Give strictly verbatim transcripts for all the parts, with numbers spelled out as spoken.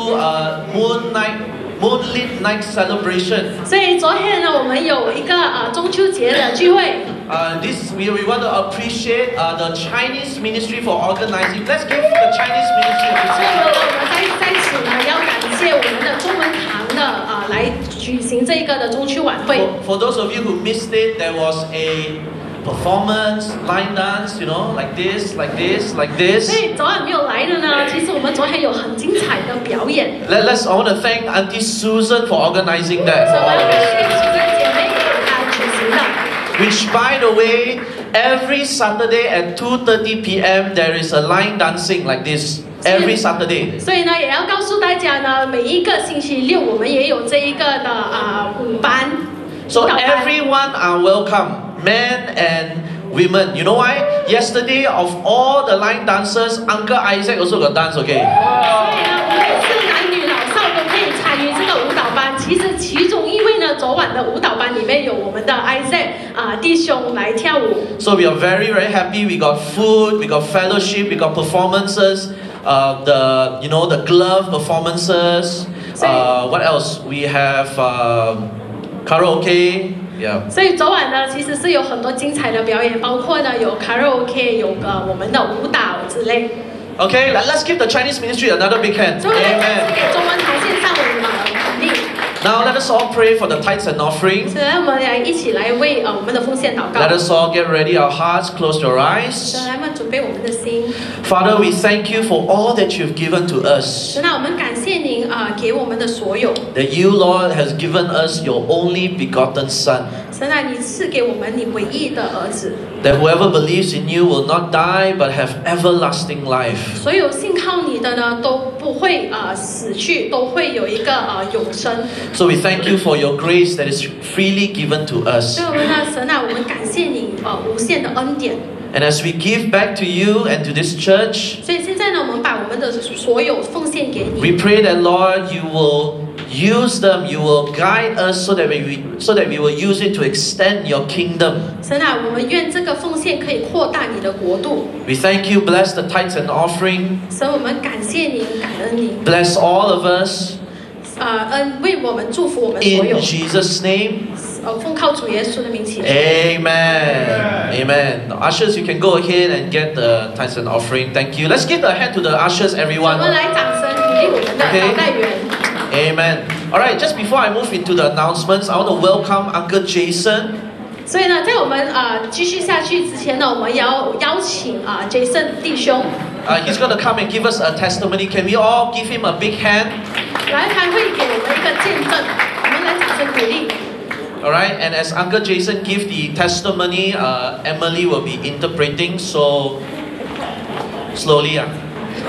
do a moon night, moonlit night celebration. 所以昨天呢，我们有一个呃中秋节的聚会。 Uh, this we, we want to appreciate uh, the Chinese ministry for organizing. Let's give the Chinese ministry a 所以呢， appreciation. 我们在在此呢，要感谢我们的中文堂的啊、呃，来举行这一个的中秋晚会。 For, for those of you who missed it, there was a performance, line dance, you know, like this, like this, like 所 this. 以昨晚没有来的呢，其实我们昨天有很精彩的表演。 Let, let's, I want to thank Auntie Susan for organizing that 所 for 以我 all 要 of 感 us. 谢主任姐妹给她举行的。 Which, by the way, every Saturday at two thirty p m there is a line dancing like this. Every Saturday. 所以呢，也要告诉大家呢，每一个星期六我们也有这一个的啊、呃、舞班。 So 舞蹈班 everyone are welcome, men and women. You know why? Yesterday, of all the line dancers, Uncle Isaac also got dance. Okay. 所以呢，无论是男女老少都可以参与这个舞蹈班。其实其中一位呢，昨晚的舞蹈班里面有我们的 Isaac 啊、呃、弟兄来跳舞。 So we are very very happy. We got food, we got fellowship, we got performances. Uh, the you know the glove performances. Uh, what else? We have uh, karaoke. Yeah. 所以昨晚呢，其实是有很多精彩的表演，包括呢有 karaoke， 有个我们的舞蹈之类。 Okay, let, let's give the Chinese ministry another big hand. 所以我们再次 Amen. 给中文台献上我们的肯定。 Now let us all pray for the tithes and offering. 所以我们来一起来为呃我们的奉献祷告。 Let us all get ready our hearts, close your eyes. 神来们准备我们的心。 Father, we thank you for all that you've given to us. 神啊，我们感谢您啊、呃、给我们的所有。 That you, Lord, has given us your only begotten Son. 神啊，你赐给我们你唯一的儿子。 That whoever believes in you will not die but have everlasting life. 所有信靠你的呢，都不会啊、呃、死去，都会有一个啊、呃、永生。 So we thank you for your grace that is freely given to us. 所以我们呢，神啊，我们感谢你呃无限的恩典。 And as we give back to you and to this church, 所以现在呢，我们把我们的所有奉献给你。 we pray that, Lord, you will use them, you will guide us so that we so that we will use it to extend your kingdom. 神啊，我们愿这个奉献可以扩大你的国度。 We thank you, bless the tithes and offering, 神，我们感谢您，感恩您。 bless all of us 啊、恩为我们祝福我们所有 in。Jesus' name. 呃，奉靠主耶稣的名祈求。 Amen. Amen. Now, ushers, you can go ahead and get the tithes and offering. Thank you. Let's give a hand to the ushers, 我 everyone. 们来掌声鼓励我们的招待员。 Amen. All right, just before I move into the announcements, I want to welcome Uncle Jason. 所以呢，在我们呃继续下去之前呢，我们要邀请啊、Jason 弟兄 Uh, he's going to come and give us a testimony. Can we all give him a big hand? 来，他会给我们一个见证，我们来掌声鼓励。 All right, and as Uncle Jason give the testimony, uh, Emily will be interpreting. So slowly, uh.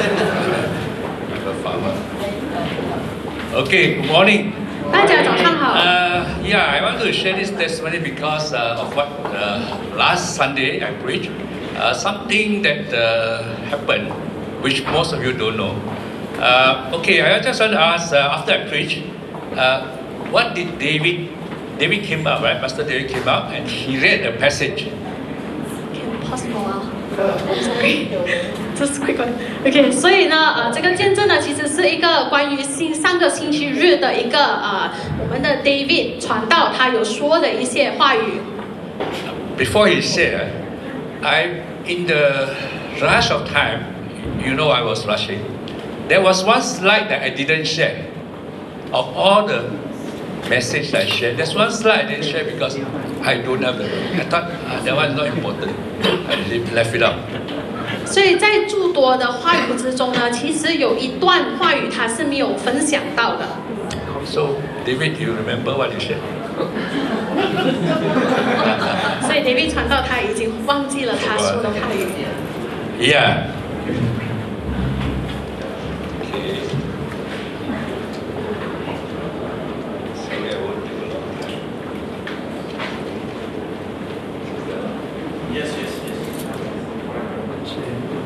Okay, good morning. 大家早上好。 Uh, yeah, I want to share this testimony because uh, of what uh, last Sunday I preached. Uh, something that uh, happened, which most of you don't know. Uh, okay, I just want to ask, uh, after I preached, uh, what did David, David came up, right? Pastor David came up and he read a passage. Possible 啊，sorry，这是 quick one。OK， 所以呢，呃，这个见证呢，其实是一个关于星上个星期日的一个呃，我们的 David 传道他有说的一些话语。 Before he shared, I, in the rush of time, you know I was rushing. There was one slide that I didn't share. Of all the message I shared, there's one slide I didn't share because I don't have the. I thought ah, that one is not important. I left it out. 所以在诸多的话语之中呢，其实有一段话语他是没有分享到的。 So David, you remember what you shared? 所以 David 传道他已经忘记了他说的话语。 Yeah. Okay. Sorry, I won't take a long time. Yes, yes, yes.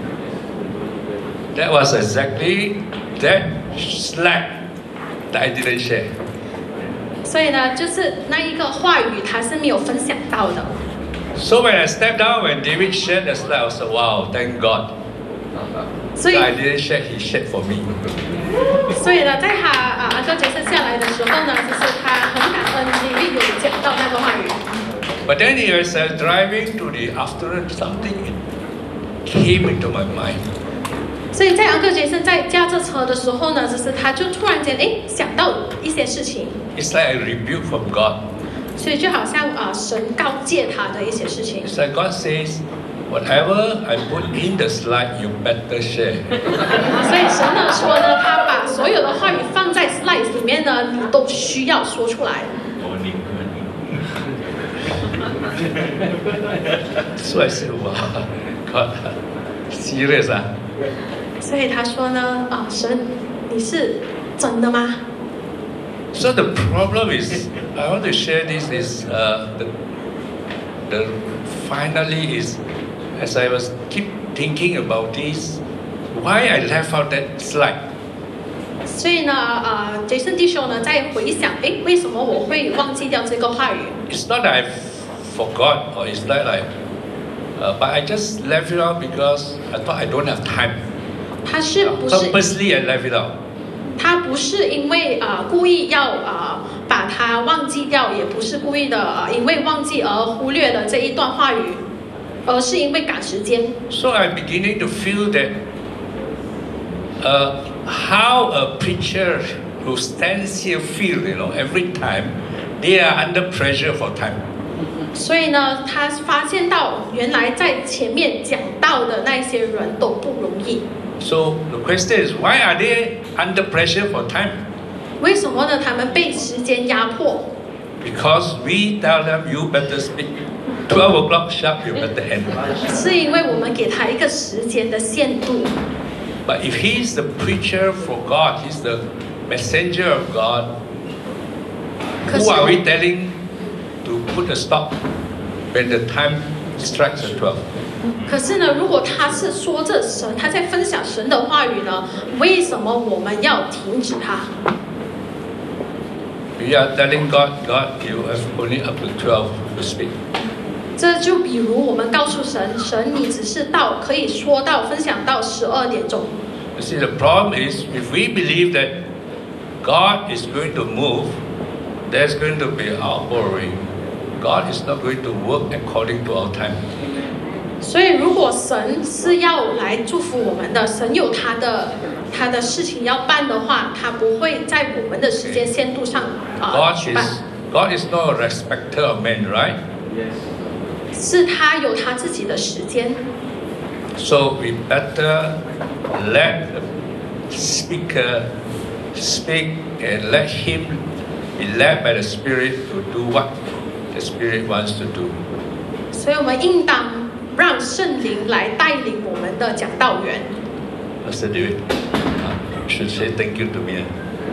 That was exactly that slide that I didn't share. 所以呢，就是那一个话语他是没有分享到的。 So when I stepped down, when David shared the slide, I was like, wow, thank God. 所以 I didn't share, he shared for me. 所以呢，在他啊安哥杰森下来的时候呢，其实他很感恩David有讲到那个话语。 But then as I was driving to the afternoon, something came into my mind. 所以在安哥杰森在驾这车的时候呢，就是他就突然间哎想到一些事情。 It's like a rebuke from God. 所以就好像啊、呃、神告诫他的一些事情。 It's like God says, whatever I put in the slide, you better share. 所以神呢说呢，他把所有的话语放在 slides 里面呢，你都需要说出来。 So I said, wow, God, serious ah? 所以他说呢，啊、神，你是真的吗？ So the problem is, I want to share this is uh, the, the finally is, as I was keep thinking about this, why I left out that slide. 所以呢，呃，杰森弟兄呢在回想，哎，为什么我会忘记掉这个话语？ It's not that I forgot or it's not like, uh, but I just left it out because I thought I don't have time. 他是不是？ Purposely I left it out. 他不是因为啊、呃、故意要啊、呃、把它忘记掉，也不是故意的、呃、因为忘记而忽略了这一段话语，而是因为赶时间。 So I'm beginning to feel that uh, how a preacher who stands here feel, you know, every time they are under pressure for time. 所以呢，他发现到原来在前面讲到的那些人都不容易。 So the question is, why are they under pressure for time? 为什么呢？他们被时间压迫。 Because we tell them, you better speak. twelve o'clock sharp, you better end. 是因为我们给他一个时间的限度。 But if he's the preacher for God, he's the messenger of God, 可 who 是 are we telling to put a stop when the time strikes at twelve? 可是呢，如果他是说着神，他在分享神的话语呢，为什么我们要停止他？ We are telling God, God, you have only up to twelve to speak. 这就比如我们告诉神，神你只是到可以说到分享到十二点钟。 You see, the problem is if we believe that God is going to move, there's going to be outpouring. God is not going to work according to our time. 所以，如果神是要来祝福我们的，神有他的他的事情要办的话，他不会在我们的时间限度上啊、呃、 God 举办。 is God is not a respecter of men, right? 是他有他自己的时间。 So we better let the speaker speak and let him be led by the Spirit to do what the Spirit wants to do. 所以我们应当让圣灵来带领我们的讲道员。 Pastor David, uh, should say thank you to me.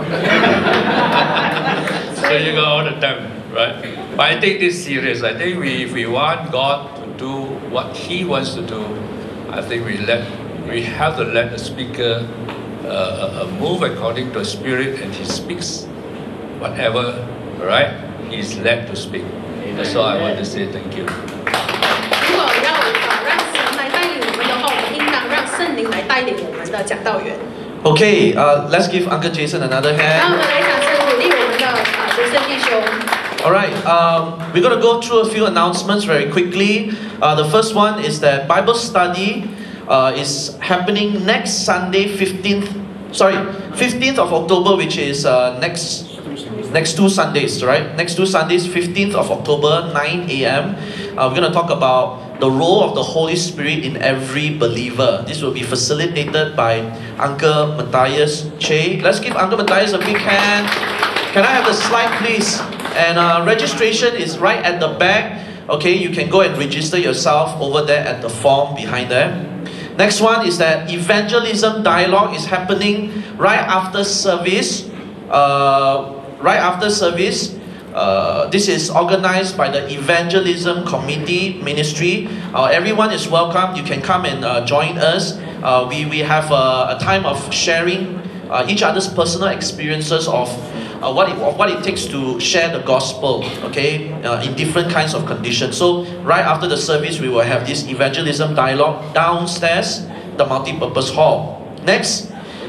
So you got all the time, right? But I take this serious. I think we, if we want God to do what He wants to do, I think we let we have to let the speaker uh, uh, move according to the Spirit, and he speaks whatever, right? He's led to speak. That's all I want to say. Thank you. 如果要呃让神来带领我们的话，我们应当让圣灵来带领我们的讲道员。 Okay, uh, let's give Uncle Jason another 让我 hand. 们来掌声鼓励我们的啊杰森弟兄。 All right, um, we're going to go through a few announcements very quickly. Uh, the first one is that Bible study uh, is happening next Sunday, fifteenth. Sorry, fifteenth of October, which is uh, next next two Sundays, right? Next two Sundays, fifteenth of October, nine A M Uh, we're going to talk about the role of the Holy Spirit in every believer. This will be facilitated by Uncle Matthias Che. Let's give Uncle Matthias a big hand. Can I have the slide, please? And uh, registration is right at the back. Okay, you can go and register yourself over there at the form behind there. Next one is that evangelism dialogue is happening right after service. Uh, right after service. Uh, this is organized by the Evangelism Committee Ministry. Uh, everyone is welcome. You can come and uh, join us. Uh, we, we have a, a time of sharing uh, each other's personal experiences of uh, what, it, of what it takes to share the gospel, okay, uh, in different kinds of conditions. So right after the service, we will have this evangelism dialogue downstairs, the multi-purpose hall. Next,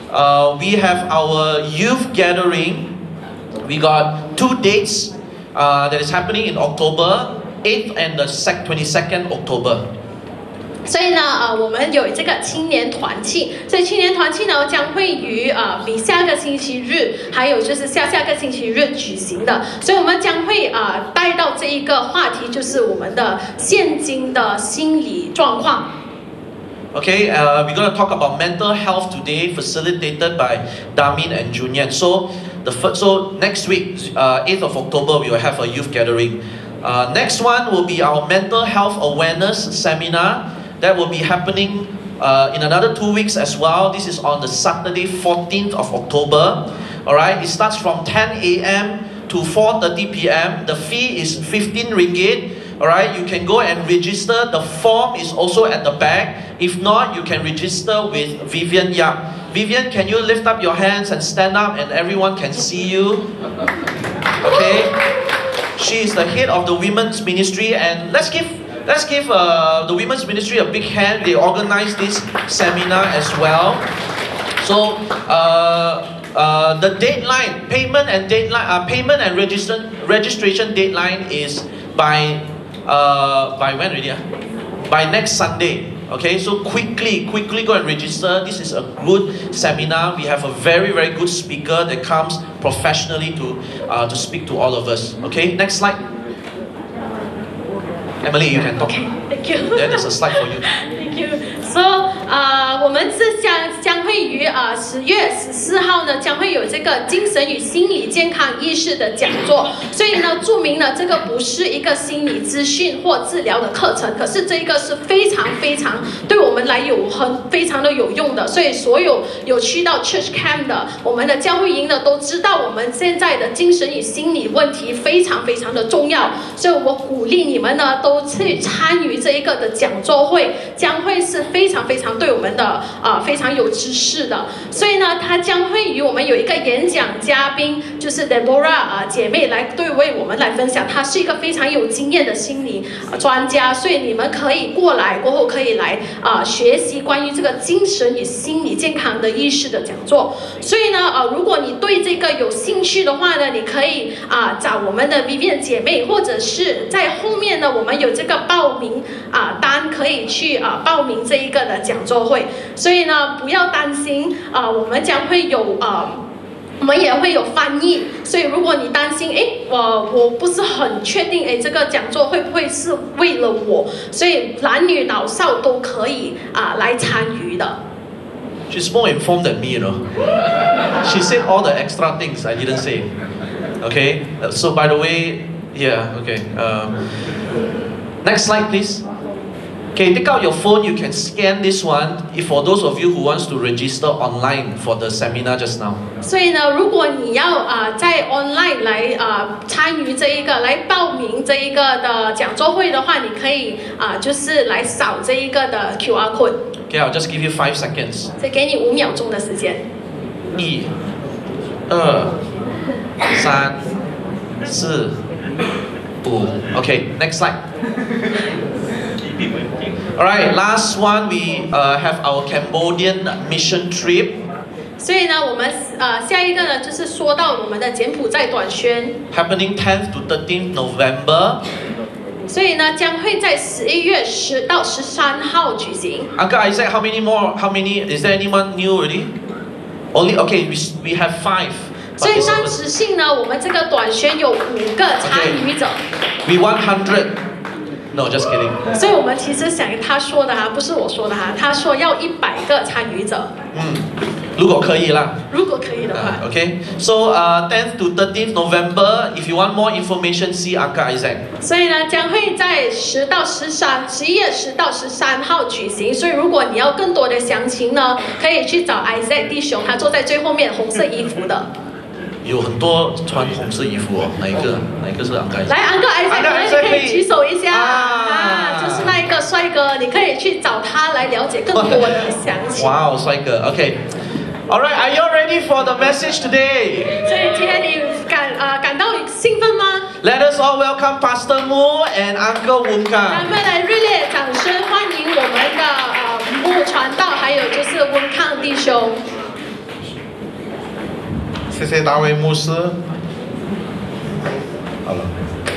uh, we have our youth gathering. We got two dates uh, that is happening in October, eighth and the twenty-second October. 所以呢，呃，我们有这个青年团契，所以青年团契呢将会于呃比下个星期日，还有就是下下个星期日举行的。所以我们将会呃带到这一个话题，就是我们的现今的心理状况。 Okay, uh, we're going to talk about mental health today, facilitated by Damin and Junyan. So, the first, so next week, uh, eighth of October, we will have a youth gathering. Uh, next one will be our mental health awareness seminar. That will be happening uh, in another two weeks as well. This is on the Saturday, fourteenth of October. All right, it starts from ten A M to four thirty P M The fee is fifteen ringgit. All right, you can go and register. The form is also at the back. If not, you can register with Vivian Yap. Vivian, can you lift up your hands and stand up and everyone can see you? Okay. She is the head of the women's ministry, and let's give let's give uh, the women's ministry a big hand. They organized this seminar as well. So uh, uh, the deadline, payment and deadline, uh, payment and registration registration deadline is by uh, by when already? Uh? By next Sunday. Okay, so quickly, quickly go and register. This is a good seminar. We have a very, very good speaker that comes professionally to uh, to speak to all of us. Okay, next slide. Emily, you can talk. Okay, thank you. Then there's a slide for you. Thank you. So, 呃，我们是将将会于呃十月十四号呢，将会有这个精神与心理健康意识的讲座。所以呢，注明了这个不是一个心理咨询或治疗的课程，可是这个是非常非常对我们来有很非常的有用的。所以所有有去到 Church Camp 的，我们的教会营的都知道，我们现在的精神与心理问题非常非常的重要。所以我鼓励你们呢，都去参与这一个的讲座会，将会是非常非常对我们的啊、呃、非常有知识的。所以呢，它将会与我们有一个演讲嘉宾，就是 Deborah 啊、呃、姐妹来对为我们来分享，她是一个非常有经验的心理、呃、专家，所以你们可以过来过后可以来啊、呃、学习关于这个精神与心理健康的意识的讲座。所以呢，呃，如果你对这个有兴趣的话呢，你可以啊、呃、找我们的 Vivian 姐妹，或者是在后面呢，我们有这个报名啊、呃、单可以去啊、呃、报名这一个的讲座会。所以呢，不要担心啊、呃，我们将会有啊。呃我们也会有翻译，所以如果你担心，哎，我我不是很确定，哎，这个讲座会不会是为了我？所以男女老少都可以啊、呃、来参与的。 She's more informed than me, you know. She said all the extra things I didn't say. Okay. So by the way, yeah. Okay. Um, next slide, please. Okay, take out your phone. You can scan this one. If for those of you who wants to register online for the seminar just now. 所以呢，如果你要啊、呃、在 online 来啊、呃、参与这一个来报名这一个的讲座会的话，你可以啊、呃、就是来扫这一个的 Q R code。 Okay, I'll just give you five seconds. 再给你五秒钟的时间。 一、二、三、四、五。Okay, next slide. Alright, last one we uh, have our Cambodian mission trip. 所以呢，我们呃下一个呢，就是说到我们的柬埔寨短宣 ，happening tenth to thirteenth November. 所以呢，将会在十一月十到十三号举行。 Uncle Isaac, how many more? How many? Is there anyone new already? Only okay. We we have five. 所以当时性呢，我们这个短宣有五个参与者。 We want hundred. No, just kidding. 所以我们其实想他说的哈，不是我说的哈，他说要一百个参与者。 嗯，如果可以啦。 如果可以的话。 Uh, okay. So, uh, tenth to thirteenth November. If you want more information, see Uncle Isaac. 所以呢，将会在十到十三，十一月十到十三号举行。所以如果你要更多的详情呢，可以去找 Isaac 弟兄，他坐在最后面红色衣服的。 有很多穿红色衣服哦，哪一个？哪一个是 Uncle Isaac？ 来 ，Uncle Isaac， 你可以举手一下啊， 啊，就是那一个帅哥，你可以去找他来了解更多的详情。 哇哦，帅哥 ，OK。All right, are you ready for the message today? 所以今天你感啊、呃、感到兴奋吗 Let us all welcome Pastor Mu and Uncle Wungka. 咱们来热烈掌声欢迎我们的呃木传道，还有就是温康弟兄。 谢谢大卫牧师。好了。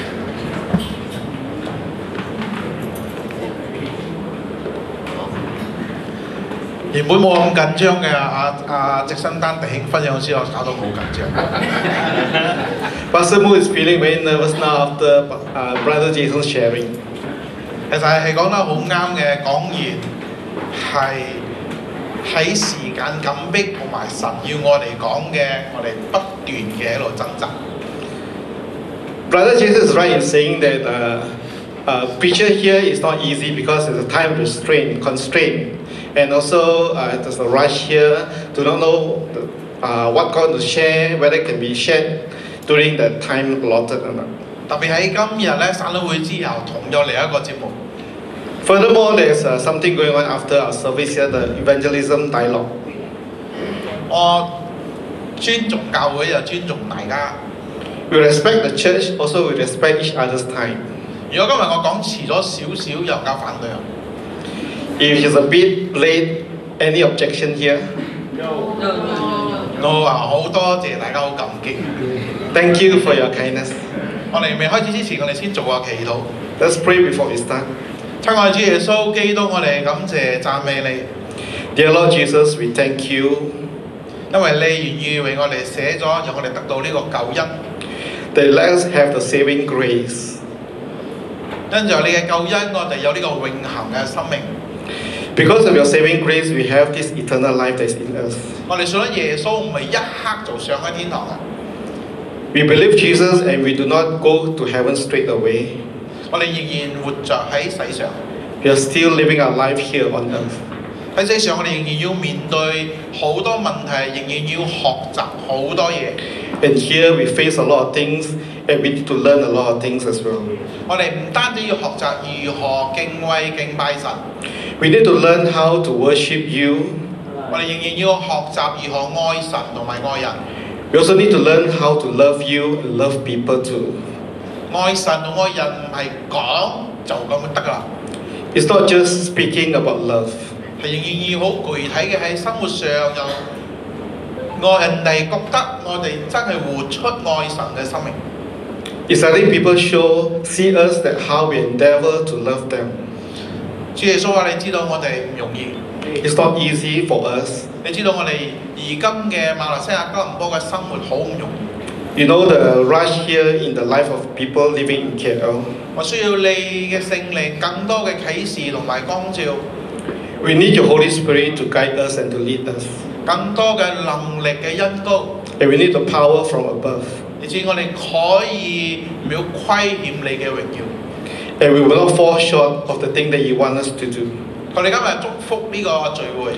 原本冇咁緊張嘅，阿阿直新丹弟兄分享之後，搞到好緊張。 Pastor Mo is feeling very nervous now after uh, Brother Jason's sharing. 其實係講得好啱嘅，講完係喺時間緊迫同埋神要我哋講嘅，我哋不斷嘅喺度掙扎。 Brother Jason is right in saying that uh, uh, preacher here is not easy because there's a time restraint, constraint. And also, uh, there's a rush here to not know uh, what God to share, whether it can be shared during the time allotted or not. 特別喺今日咧，散會之後，同咗另一個節目。 Furthermore, there's uh, something going on after our service here, the evangelism dialogue. 我尊重教會就尊重大家。 We respect the church, also we respect each other's time. 如果今日我講遲咗少少，有人反對啊？ If it's a bit late, any objection here? No. No 啊，好多謝大家，好感激。 Thank you for your kindness. 我哋未開始之前，我哋先做個祈禱。 Let's pray before we start. 親愛主耶穌基督，我哋感謝讚美你。 Dear Lord Jesus, we thank you. 因為你願意為我哋寫咗，讓我哋得到呢個救恩。 That let us have the saving grace. 因着你嘅救恩，我哋有呢個永恆嘅生命。 Because of your saving grace, we have this eternal life that's in us. 我哋信咗耶穌，唔係一刻就上喺天堂嘅。 We believe Jesus and we do not go to heaven straight away. 我哋仍然活着喺世上。 We are still living our life here on earth. 喺世上，我哋仍然要面對好多問題，仍然要學習好多嘢。 And here we face a lot of things and we need to learn a lot of things as well. 我哋唔單止要學習如何敬畏敬拜神。 We need to learn how to worship you. 我哋仍然要學習如何愛神同埋愛人。 We also need to learn how to love you and love people too. 愛神同愛人唔係講就咁得㗎啦。 It's not just speaking about love. 係仍然要好具體嘅喺生活上又愛人哋覺得我哋真係活出愛神嘅生命。 It's letting people show, see us that how we endeavor to love them. 主耶穌啊，你知道我哋唔容易。 It's not easy for us. 你知道我哋而今嘅馬來西亞吉隆坡嘅生活好唔容易。 You know the rush here in the life of people living in K L. 我需要你嘅聖靈更多嘅啟示同埋光照。 We need your Holy Spirit to guide us and to lead us. 更多嘅能力嘅恩膏。 And we need the power from above. 以致我哋可以唔要虧欠你嘅榮耀。 And we will not fall short of the thing that you want us to do. 我哋今日祝福呢個聚會。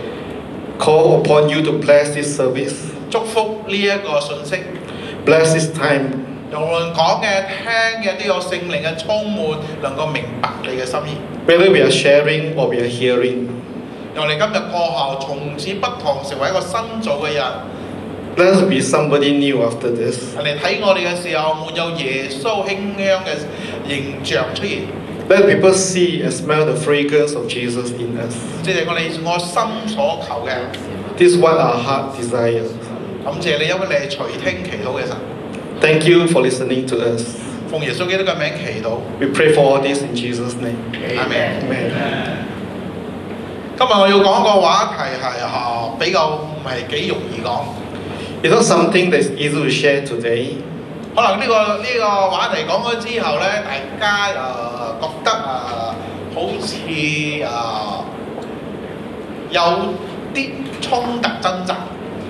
Call upon you to bless this service. 祝福呢一個信息。 Bless this time. 無論講嘅、聽嘅都有聖靈嘅充滿，能夠明白你嘅心意。 Whether we are sharing or we are hearing. 讓我哋今日過後從此不同，成為一個新造嘅人。 Let us be somebody new after this. 人哋睇我哋嘅時候，滿有耶穌馨香嘅形象出現。 Let people see and smell the fragrance of Jesus in us. 即係我哋我心所求嘅。 This is what our heart desires. 感謝你，因為你係垂聽祈禱嘅神。 Thank you for listening to us. 奉耶穌基督嘅名祈禱。 We pray for all this in Jesus' name. Amen. Amen. 今日我要講個話題係啊比較唔係幾容易講。 It's not something that's easy to share today. 可能呢、這個呢、這個話題講咗之後咧，大家誒、呃、覺得誒、呃、好似誒、呃、有啲衝突掙扎。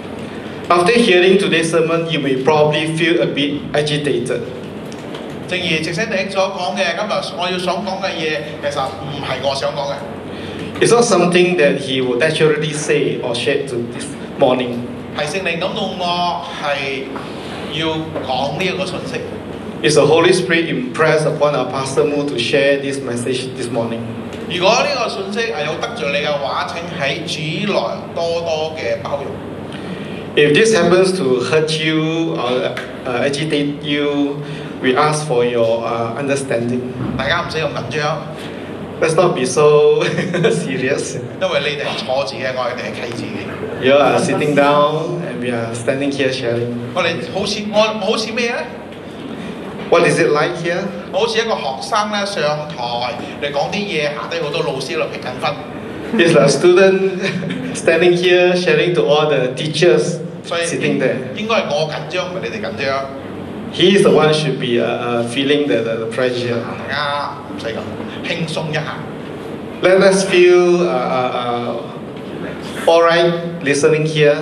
After hearing today's sermon, you may probably feel a bit agitated. 正如直升頂所講嘅，今日我要想講嘅嘢，其實唔係我想講嘅。 It's not something that he would naturally say or share to this morning. 係聖靈感動我係要講呢一個信息。 It's the Holy Spirit impressed upon our Pastor Mo to share this message this morning. 如果呢個信息係有得罪你嘅話，請喺主內多多嘅包容。 If this happens to hurt you or uh, agitate you, we ask for your uh, understanding. 大家唔使咁緊張。 Let's not be so serious. 因為你哋係坐住嘅，我哋係企住嘅。 You are sitting down and we are standing here sharing. 我哋好似我我好似咩咧？ What is it like here? 我好似一個學生咧上台嚟講啲嘢，下低好多老師喺度評緊分。 It's a student standing here sharing to all the teachers 所以 sitting there. 應該係我緊張，唔係你哋緊張。 He is the one should be uh, uh, feeling the, the, the pressure. 大家唔使咁輕鬆一下。 Let us feel uh, uh, uh, all right listening here.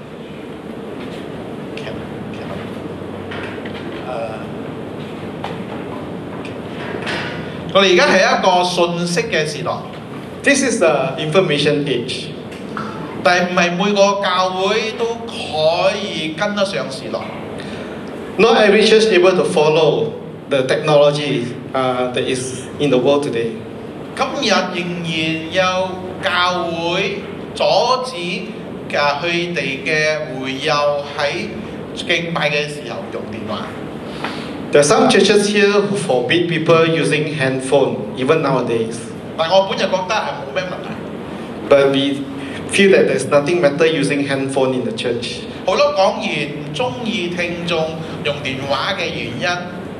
我哋而家係一個信息嘅時代， This is the information age. 但係唔係每個教會都可以跟得上時代。 Not every church is able to follow the technology uh, that is in the world today. 今日仍然有教會阻止嘅佢哋嘅會友喺敬拜嘅時候用電話。 There are some churches here who forbid people using handphone even nowadays. 但我本人覺得係冇咩問題。 But we feel that there's nothing better using handphone in the church. 好多講員唔中意聽眾用電話嘅原因，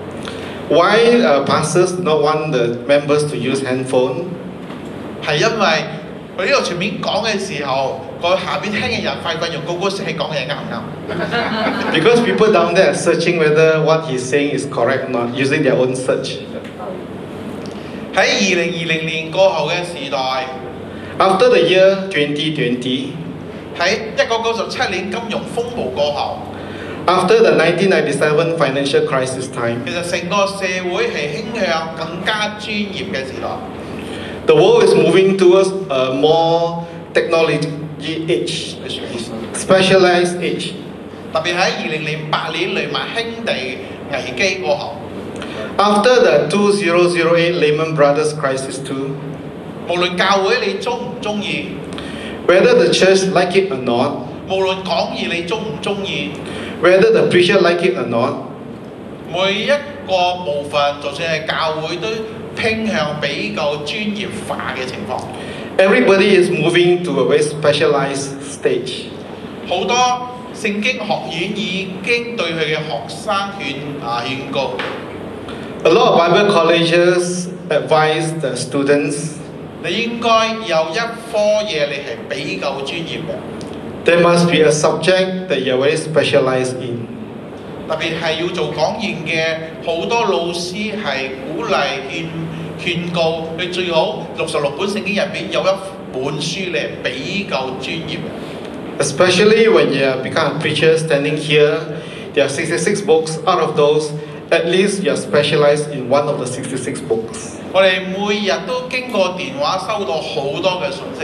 Why uh, pastors do not want the members to use handphone? 係因為佢呢度全面講嘅時候，個下邊聽嘅人快快用高高聲氣講嘅嘢啱唔啱？ Because people down there are searching whether what he's saying is correct or not, using their own search. 喺二零二零年過後嘅時代， After the year twenty twenty, 喺一九九十七年金融風暴過後， after the nineteen ninety-seven financial crisis time, 其實成個社會係傾向更加專業嘅時代。 the world is moving towards a more technology age, specialized age. 特別喺二零零八年雷曼兄弟危機過後， After the two thousand eight Lehman Brothers crisis too, 無論教會你中唔中意， whether the church like it or not, 無論講義你中唔中意， whether the preacher like it or not, 每一個部分，就算係教會都傾向比較專業化嘅情況。 everybody is moving to a very specialized stage. 好多聖經學院已經對佢嘅學生勸啊勸告， A lot of Bible colleges advise the students 你應該有一科嘢你係比較專業嘅， there must be a subject that you are very specialized in. 特別係要做講員嘅好多老師係鼓勵勸勸告你最好六十六本聖經入邊有一本書你係比較專業嘅。 Especially when you have become a preacher standing here, there are sixty-six books. Out of those, at least you are specialized in one of the sixty-six books. 我哋每日都經過電話收到好多嘅信息，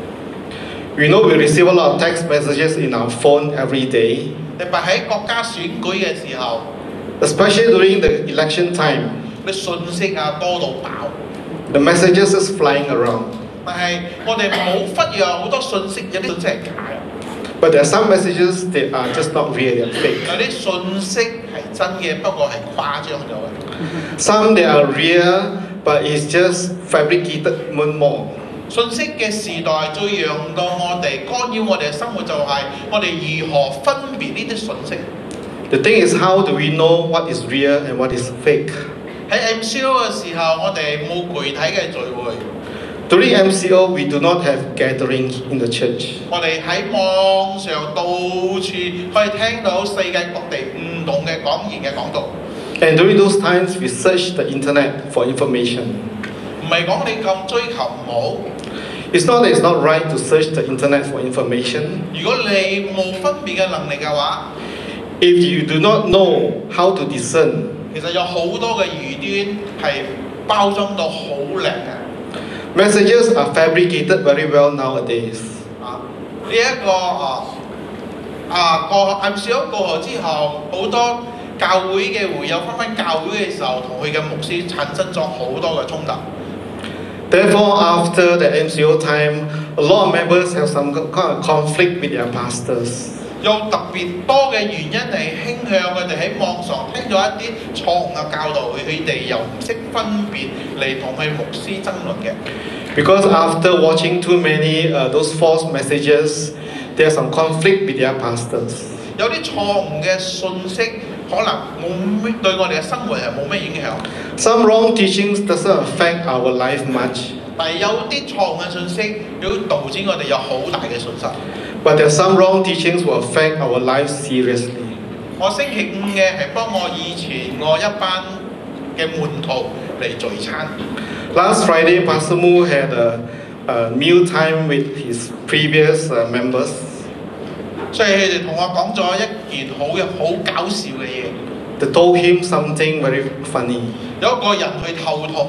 We know we receive a lot of text messages in our phone every day, 特別喺國家選舉嘅時候， especially during the election time. 啲信息啊多到爆。 The messages is flying around. 但係我哋冇忽略好多信息，有啲信息係假嘅， But there are some messages that are just not real, they are fake. 有啲信息係真嘅，不過係誇張咗嘅。 Some that are real, but it's just fabricated more and more. 信息嘅時代最讓到我哋干擾我哋嘅生活，就係我哋如何分別呢啲信息。 The thing is, how do we know what is real and what is fake? 喺 M C O 嘅時候，我哋冇具體嘅聚會， During M C O, we do not have gathering in the church. 我哋喺網上到處可以聽到世界各地唔同嘅講員嘅講道。 And during those times, we search the internet for information. 唔係講你咁追求唔好， It's not that it's not right to search the internet for information. 如果你冇分別嘅能力嘅話， If you do not know how to discern, 其實有好多嘅異端係包裝到好靚嘅。 messages are fabricated very well nowadays. 啊，呢、一個啊啊過 M C O 過後之後，好多教會嘅會友翻返教會嘅時候，同佢嘅牧師產生咗好多嘅衝突。 Therefore, after the M C O time, a lot of members have some kind of conflict with their pastors. 有特別多嘅原因係傾向佢哋喺網上聽咗一啲錯誤嘅教導，佢哋又唔識分別嚟同佢牧師爭論嘅。 Because after watching too many uh, those false messages, there's some conflict with their pastors. 有啲錯誤嘅信息可能冇咩對我哋嘅生活係冇咩影響， Some wrong teachings doesn't affect our life much, 但係有啲錯誤嘅信息會導致我哋有好大嘅損失。 but there's some wrong teachings will affect our lives seriously. 我星期五嘅係幫我以前我一班嘅門徒嚟聚餐。 Last Friday, Pastor Mu had a, a meal time with his previous uh, members. 所以佢哋同我講咗一件好嘅好搞笑嘅嘢。 They told him something very funny. 有一個人去頭痛，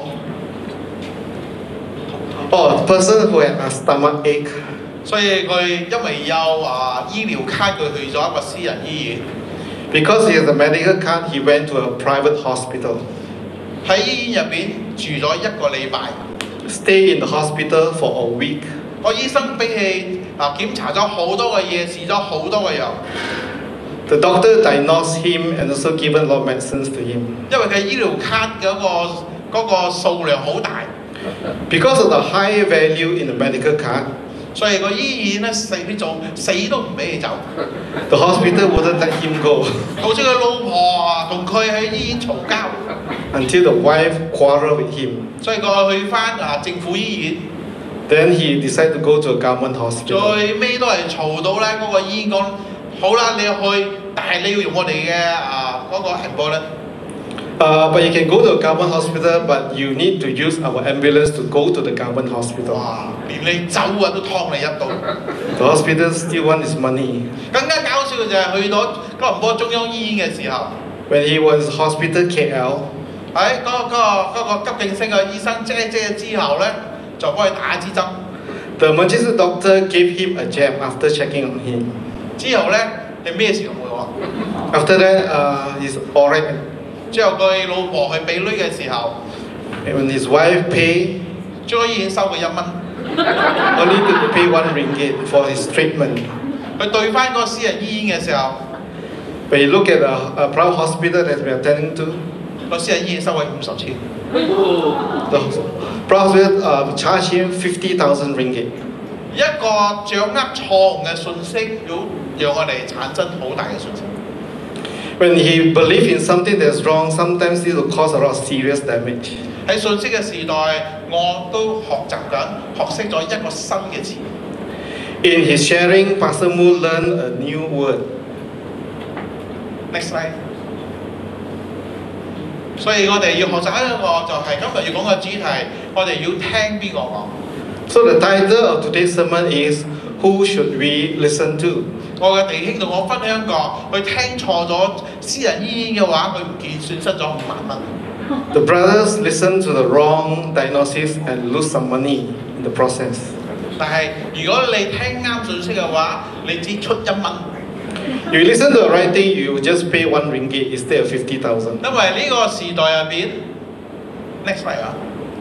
Oh, a person who had a stomach ache. 所以佢因為有啊醫療卡，佢去咗一個私人醫院。 Because he has a medical card, he went to a private hospital. 喺醫院入邊住咗一個禮拜。 Stay in the hospital for a week. 個醫生俾佢啊檢查咗好多嘅嘢，試咗好多嘅藥。 The doctor diagnosed him and also given a lot of medicines to him. 因為佢醫療卡嗰、個嗰、個數量好大， Because of the high value in the medical card, 所以個醫院咧死做死都唔俾佢走。 the hospital wouldn't let him go 導致佢老婆啊同佢喺醫院嘈交， until the wife quarreled with him. 所以佢去翻啊政府醫院， Then he decided to go to a government hospital. 最尾都係嘈到咧嗰個醫院講好啦，你去，但係你要用我哋嘅啊嗰、個 ambulance。 Uh, but you can go to a government hospital, but you need to use our ambulance to go to the government hospital. 哇！連你走啊都劏你一刀。 The hospital still want his money. 更加搞笑嘅就係去到吉隆坡中央醫院嘅時候， When he was hospital K L, 喺嗰、個嗰、個嗰、個急症室嘅醫生遮遮之後咧，就幫佢打支針。 the emergency doctor gave him a jab after checking on him. 之後咧，你咩事都冇喎。 After that, uh, he's alright. 之後佢老婆去俾女嘅時候， And when his wife paid, 中央醫院收佢一蚊。 only to pay one ringgit for his treatment. 佢對翻嗰個私人醫院嘅時候， When you look at a, a private hospital that we're attending to, 個私人醫院收佢五十千。 the private hospital uh, charged him fifty thousand ringgit. 一個掌握錯誤嘅信息，要讓我哋產生好大嘅信息。 When he believes in something that's wrong, sometimes it will cause a lot of serious damage. 喺信息嘅時代，我都學習緊，學識咗一個新嘅詞。 In his sharing, Pastor Mu learned a new word. Next slide。所以我哋要學習一個就係今日要講嘅主題，我哋要聽邊個講。 So the title of today's sermon is Who Should We Listen To? 我嘅弟兄同我分享過，佢聽錯咗私人醫院嘅話，佢唔見損失咗五萬蚊。 The brothers listened to the wrong diagnosis and lose some money in the process. 但係如果你聽啱信息嘅話，你只出一蚊， You listen to the right thing, you just pay one ringgit instead of fifty thousand. 因為呢個時代入邊 ，next slide 啊！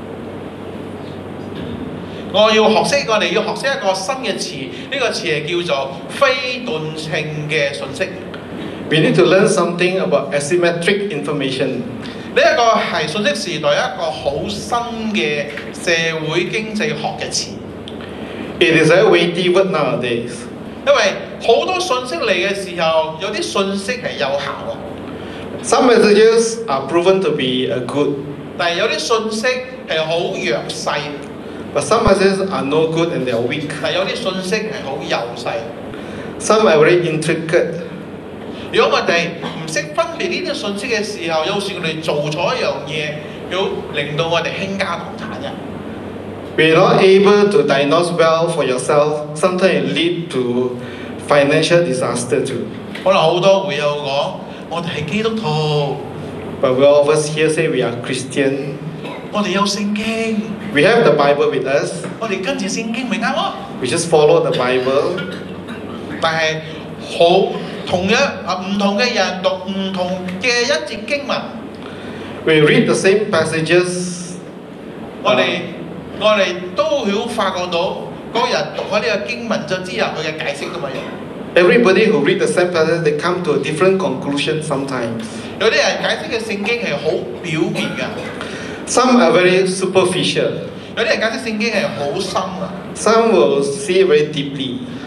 我要學識，我哋要學識一個新嘅詞，呢、個詞係叫做非對稱嘅信息。 We need to learn something about asymmetric information. 呢一個係信息時代一個好新嘅社會經濟學嘅詞， It is a very weighty word nowadays. 因為好多信息嚟嘅時候，有啲信息係有效嘅， Some messages are proven to be uh, good, 但係有啲信息係好弱勢， but some messages are no good and they are weak. 但係有啲信息係好幼細。 Some are very intricate. 如果我哋唔識分別呢啲信息嘅時候，有時我哋做錯一樣嘢，要令到我哋傾家蕩產嘅。 We are not able to diagnose well for yourself. Sometimes it lead to financial disaster too. 可能好多會有講，我哋係基督徒， But we all of us here say we are Christian. 我哋有聖經， We have the Bible with us. 我哋跟住聖經咪啱咯。 We just follow the Bible. 但係好同樣啊唔同嘅人讀唔同嘅一節經文， We read the same passages. 我哋我哋都會發覺到嗰人讀開呢個經文咗之後，佢嘅解釋都唔一樣。 Everybody who read the same passage, they come to a different conclusion sometimes. 有啲人解釋嘅聖經係好表面㗎， Some are very superficial. 有啲人解釋聖經係好深啊。 Some will see very deeply.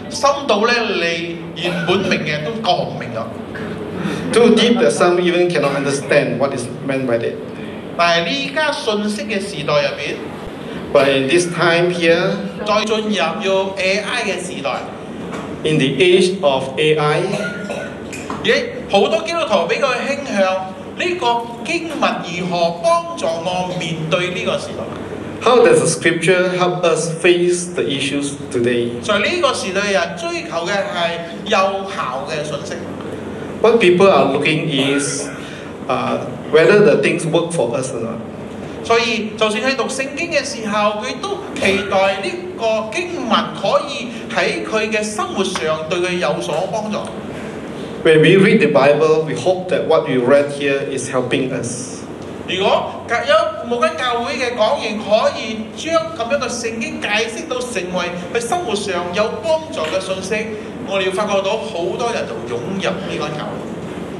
深到咧你原本明嘅都講唔明咗。 Too deep that some even cannot understand what is meant by it. 但係呢家信息嘅時代入邊， But in this time here, 再進入要 A I 嘅時代， in the age of A I, 亦好多基督徒比較傾向呢個經文如何幫助我面對呢個時代。 how does the scripture help us face the issues today? 在呢個時代嘅人追求嘅係有效嘅信息。 What people are looking is uh, whether the things work for us or not. 所以就算喺讀聖經嘅時候，佢都期待呢個經文可以喺佢嘅生活上對佢有所幫助。 When we read the Bible, we hope that what we read here is helping us. 如果有某間教會嘅講員可以將咁樣嘅聖經解釋到成為佢生活上有幫助嘅信息，我哋要發覺到好多人就湧入呢間教會。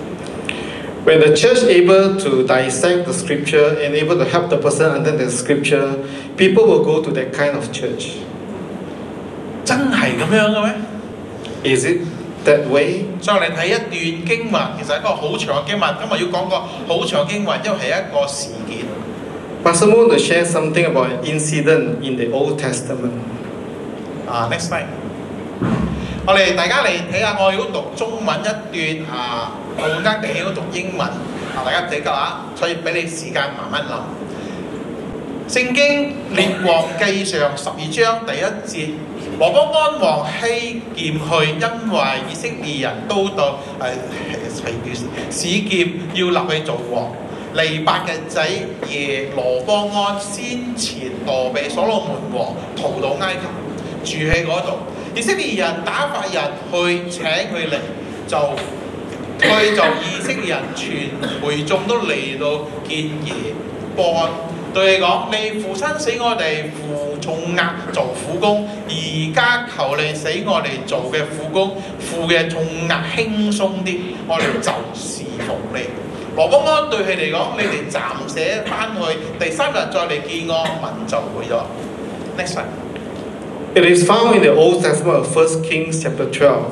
When the church able to dissect the scripture and able to help the person understand the scripture, people will go to that kind of church. 真係咁樣嘅咩？ Is it that way? 所以我哋睇一段經文，其實係一個好長嘅經文。今日要講個好長嘅經文，因為係一個事件。 Pastor Mo want to share something about an incident in the Old Testament. 啊 ，next slide。我哋大家嚟睇下，我如果讀中文一段啊，我換間地如果讀英文，啊大家睇夠啊，所以俾你時間慢慢諗。聖經列王記上十二章第一節，羅波安王希劍去，因為以色列人都到誒係叫史劍要立佢做王。利伯嘅仔耶羅波安先前躲避所羅門王，逃到埃及，住喺嗰度。以色列人打發人去請佢嚟，就佢就以色列人全會眾都嚟到見耶波安，對佢講：你父親死我哋負重壓做苦工，而家求你死我哋做嘅苦工，負嘅重壓輕鬆啲，我哋就侍奉你。羅波安對佢哋講：你哋暫寫翻去，第三日再嚟見我，民就會咗。Next slide. It is found in the Old Testament of First Kings chapter twelve.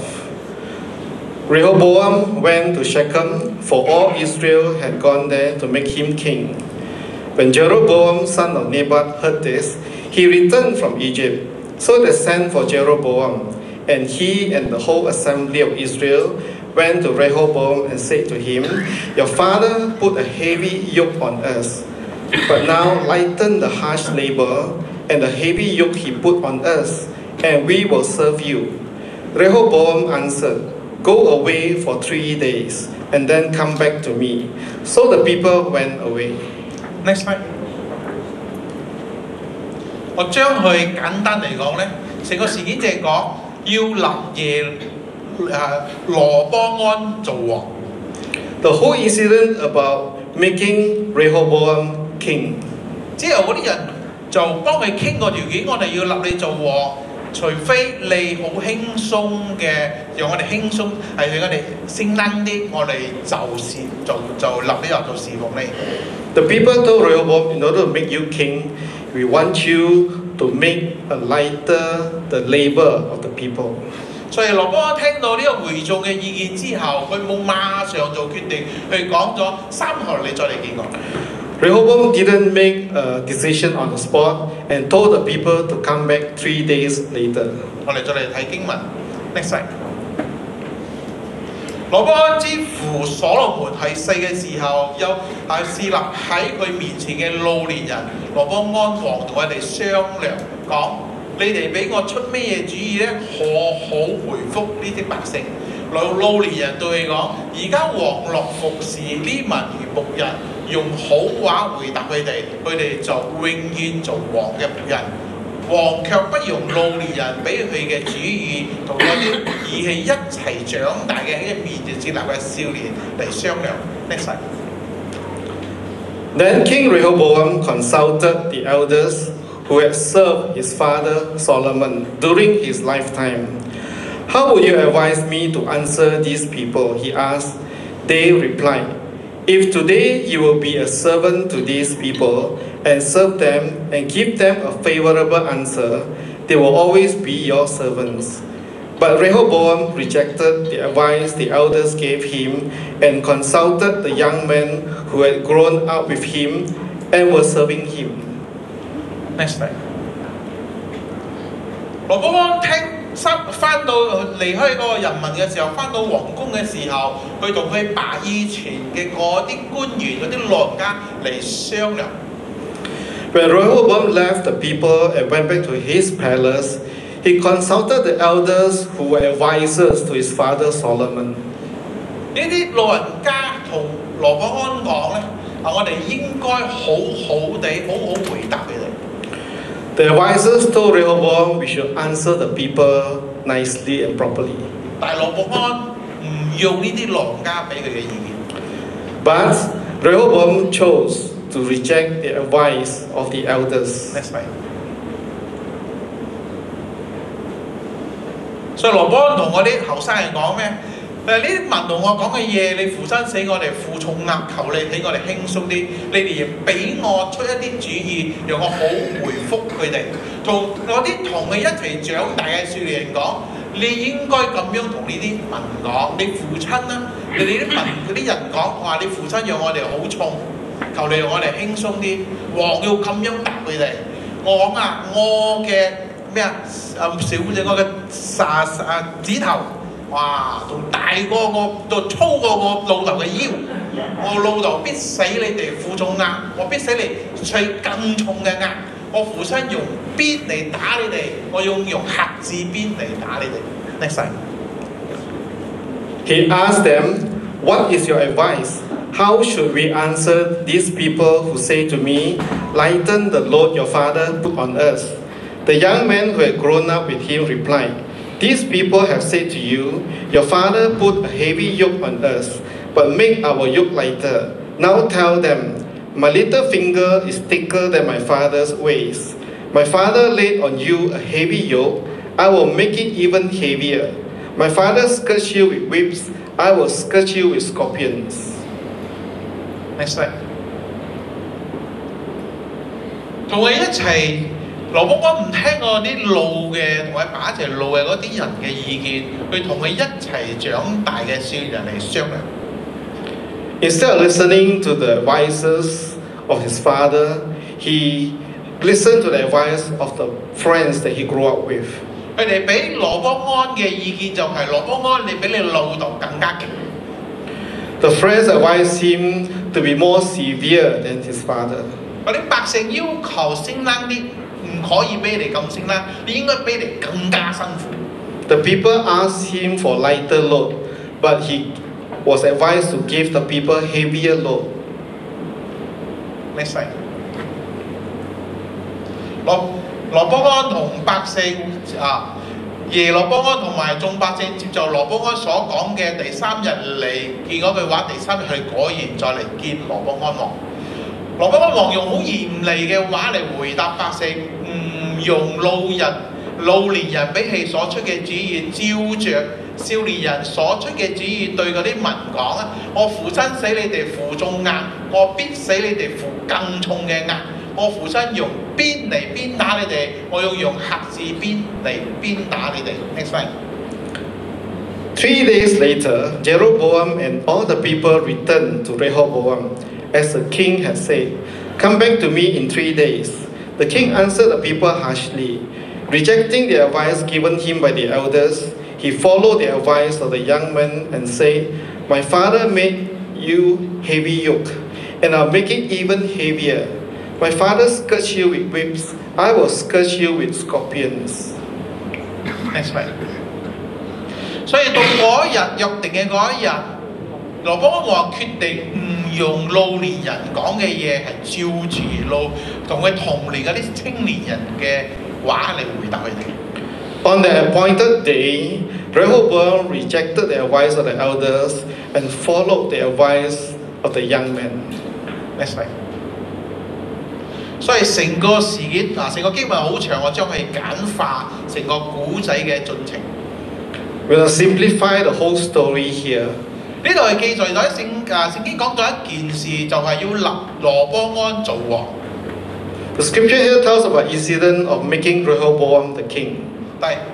Rehoboam went to Shechem, for all Israel had gone there to make him king. When Jeroboam, son of Nebat, heard this, he returned from Egypt. So they sent for Jeroboam, and he and the whole assembly of Israel went to Rehoboam and said to him, Your father put a heavy yoke on us, but now lighten the harsh labor and the heavy yoke he put on us, and we will serve you. Rehoboam answered, Go away for three days, and then come back to me. So the people went away. Next slide. 我將佢簡單嚟講咧，成個事件就係講要立耶誒羅波安做王。 The whole incident about making Rehoboam king. 之後嗰啲人就幫佢傾個條件，我哋要立你做王，除非你好輕鬆嘅，讓我哋輕鬆係讓我哋升單啲，我哋就是就就立你入做侍奉你。 The people told Rehoboam, in order to make you king, we want you to make a lighter the labor of the people. 所以羅波安聽到呢個會眾嘅意見之後，佢冇馬上做決定，佢講咗三號你再嚟見我。 Rehoboam didn't make a decision on the spot and told the people to come back three days later. 我哋再嚟睇經文 ，next slide。羅波安之父所羅門喺世嘅時候，有係設立喺佢面前嘅老年人，羅波安王同佢哋商量講：你哋俾我出咩嘢主意咧？可好回覆呢啲百姓。老老年人對佢講：而家王樂服侍呢民如僕人，用好話回答佢哋，佢哋就永遠做王嘅僕人。王卻不用老年人俾佢嘅主意，同嗰啲義氣一齊長大嘅喺面前設立嘅少年嚟商量。Next slide. Then King Rehoboam consulted the elders who had served his father Solomon during his lifetime. How would you advise me to answer these people? He asked. They replied, If today you will be a servant to these people and serve them and give them a favorable answer, they will always be your servants. But Rehoboam rejected the advice the elders gave him and consulted the young men who had grown up with him and were serving him. Next slide. 羅波安聽翻翻到離開嗰個人民嘅時候，翻到皇宮嘅時候，佢同佢把以前嘅嗰啲官員嗰啲老人家嚟商量。 When Rehoboam left the people and went back to his palace, he consulted the elders who were advisors to his father Solomon. 呢啲老人家同羅波安講咧，啊，我哋應該好好地好好回答佢哋。 The advisors told Rehoboam we should answer the people nicely and properly. 但係羅波安唔用呢啲老人家俾佢嘅意見。 But Rehoboam chose to reject the advice of the elders. Next slide. 所以羅波安同我啲後生人講咩？誒呢啲民同我講嘅嘢，你父親死我哋負重額，求你俾我哋輕鬆啲，你哋俾我出一啲主意，讓我好回覆佢哋。同我啲同佢一齊長大嘅少年人講，你應該咁樣同呢啲民講，你父親啦，你哋啲民嗰啲人講，話你父親讓我哋好重，求你讓我哋輕鬆啲。王要咁樣答佢哋。我講啊，我嘅咩啊？誒小姐，我嘅沙啊指頭。哇！仲大過我，仲粗過我老豆嘅腰。我老豆必使你哋負重壓，我必使你取更重嘅壓。我父親用鞭嚟打你哋，我用用瞎子鞭嚟打你哋。Next slide. He asked them, "What is your advice? How should we answer these people who say to me, 'Lighten the load your father put on us'?" The young men who had grown up with him replied, "These people have said to you, 'Your father put a heavy yoke on us, but make our yoke lighter.' Now tell them, 'My little finger is thicker than my father's waist. My father laid on you a heavy yoke. I will make it even heavier. My father scourged you with whips. I will scourge you with scorpions.'" Next slide. 同佢一齊。羅波安唔聽我啲老嘅同佢把一齊老嘅嗰啲人嘅意見，佢同佢一齊長大嘅少年人嚟商量。 Instead of listening to the advices of his father, he listened to the advice of the friends that he grew up with. 佢哋俾羅波安嘅意見就係羅波安，你比你老豆更加勁。 The friends advised him to be more severe than his father. 嗰啲百姓要求升冷啲。唔可以俾你咁升啦，你應該俾你更加辛苦。 The people asked him for lighter load, but he was advised to give the people heavier load. Next slide. 羅羅波安同百姓啊，耶羅波安同埋眾百姓接受羅波安所講嘅第三日嚟見嗰句話，第三日去果然再嚟見羅波安王。羅波安王用好嚴厲嘅話嚟回答百姓，唔用老人老年人比起所出嘅主意，照着少年人所出嘅主意對嗰啲民講啊！我父親使你哋負重壓，我必使你哋負更重嘅壓。我父親用鞭嚟鞭打你哋，我要用瞎子鞭嚟鞭打你哋。Next slide. Three days later, Jeroboam and all the people returned to Rehoboam, as the king had said, "Come back to me in three days." The king answered the people harshly. Rejecting the advice given him by the elders, he followed the advice of the young men and said, "My father made you heavy yoke, and I'll make it even heavier. My father scourged you with whips, I will scourge you with scorpions." Next slide. 所以到嗰日約定嘅嗰一日，羅波安王決定唔用老年人講嘅嘢，係照住老同佢同年嗰啲青年人嘅話嚟回答佢哋。 On the appointed day, Rehoboam rejected the advice of the elders and followed the advice of the young men. Next slide. 所以成個事件嗱，成個經文好長，我將佢簡化成個古仔嘅進程。 We'll simplify the whole story here. 呢度係記載咗聖啊聖經講咗一件事，就係要立羅波安做王。 The scripture here tells about incident of making Rehoboam the king. 但係